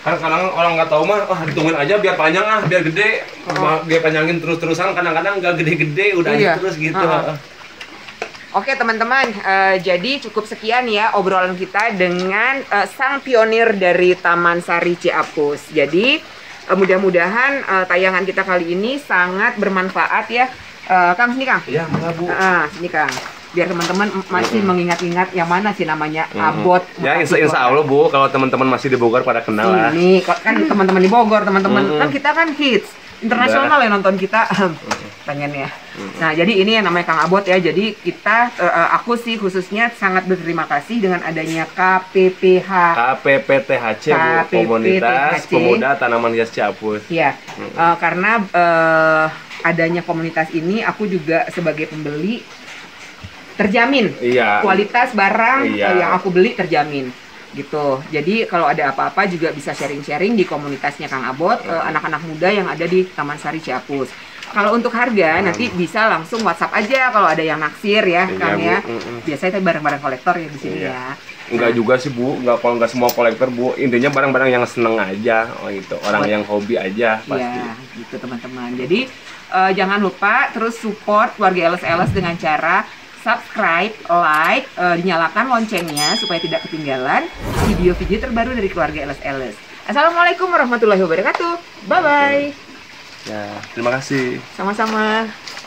Kan kadang orang nggak tahu mah, ah ditungguin aja biar panjang ah, biar gede, Oh. biar panjangin terus-terusan. Kadang-kadang nggak gede-gede, udah Iya. aja terus gitu. Uh-uh. Oke teman-teman, eh, jadi cukup sekian ya obrolan kita dengan eh, sang pionir dari Taman Sari Ciapus. Jadi eh, mudah-mudahan eh, tayangan kita kali ini sangat bermanfaat ya. Eh, Kang, sini Kang. Iya, mana Bu? Ah, sini Kang. Biar teman-teman masih Mm-mm. mengingat-ingat yang mana sih namanya Mm-mm. abot. Ya insya, Bekasi insya Kota. Allah Bu, kalau teman-teman masih di Bogor pada kenal lah. Ini kok kan teman-teman di Bogor, teman-teman Mm-mm. kan kita kan hits internasional ya nonton kita. Pengen ya. Nah, jadi ini yang namanya Kang Abot ya. Jadi kita eh, aku sih khususnya sangat berterima kasih dengan adanya K P P H. K P P T H C Bu, K P P T H C. Komunitas Pemuda Tanaman Hias Ciapus. Ya, eh, karena eh, adanya komunitas ini aku juga sebagai pembeli terjamin Iya. kualitas barang Iya. eh, yang aku beli terjamin gitu. Jadi kalau ada apa-apa juga bisa sharing-sharing di komunitasnya Kang Abot, eh, anak-anak muda yang ada di Taman Sari Ciapus. Kalau untuk harga nanti bisa langsung WhatsApp aja kalau ada yang naksir ya, Iya, Kang Bu. ya. Mm-mm. Biasanya itu barang-barang kolektor ya di sini Iya. ya. Enggak juga sih Bu, enggak kalau enggak semua kolektor Bu. Intinya barang-barang yang seneng aja, oh gitu. Orang Buat- yang hobi aja pasti. Iya, gitu teman-teman. Jadi eh, jangan lupa terus support keluarga L S L S dengan cara subscribe, like, eh, dinyalakan loncengnya supaya tidak ketinggalan video-video terbaru dari keluarga L S L S. Assalamualaikum warahmatullahi wabarakatuh. Bye bye. Ya, terima kasih. Sama-sama.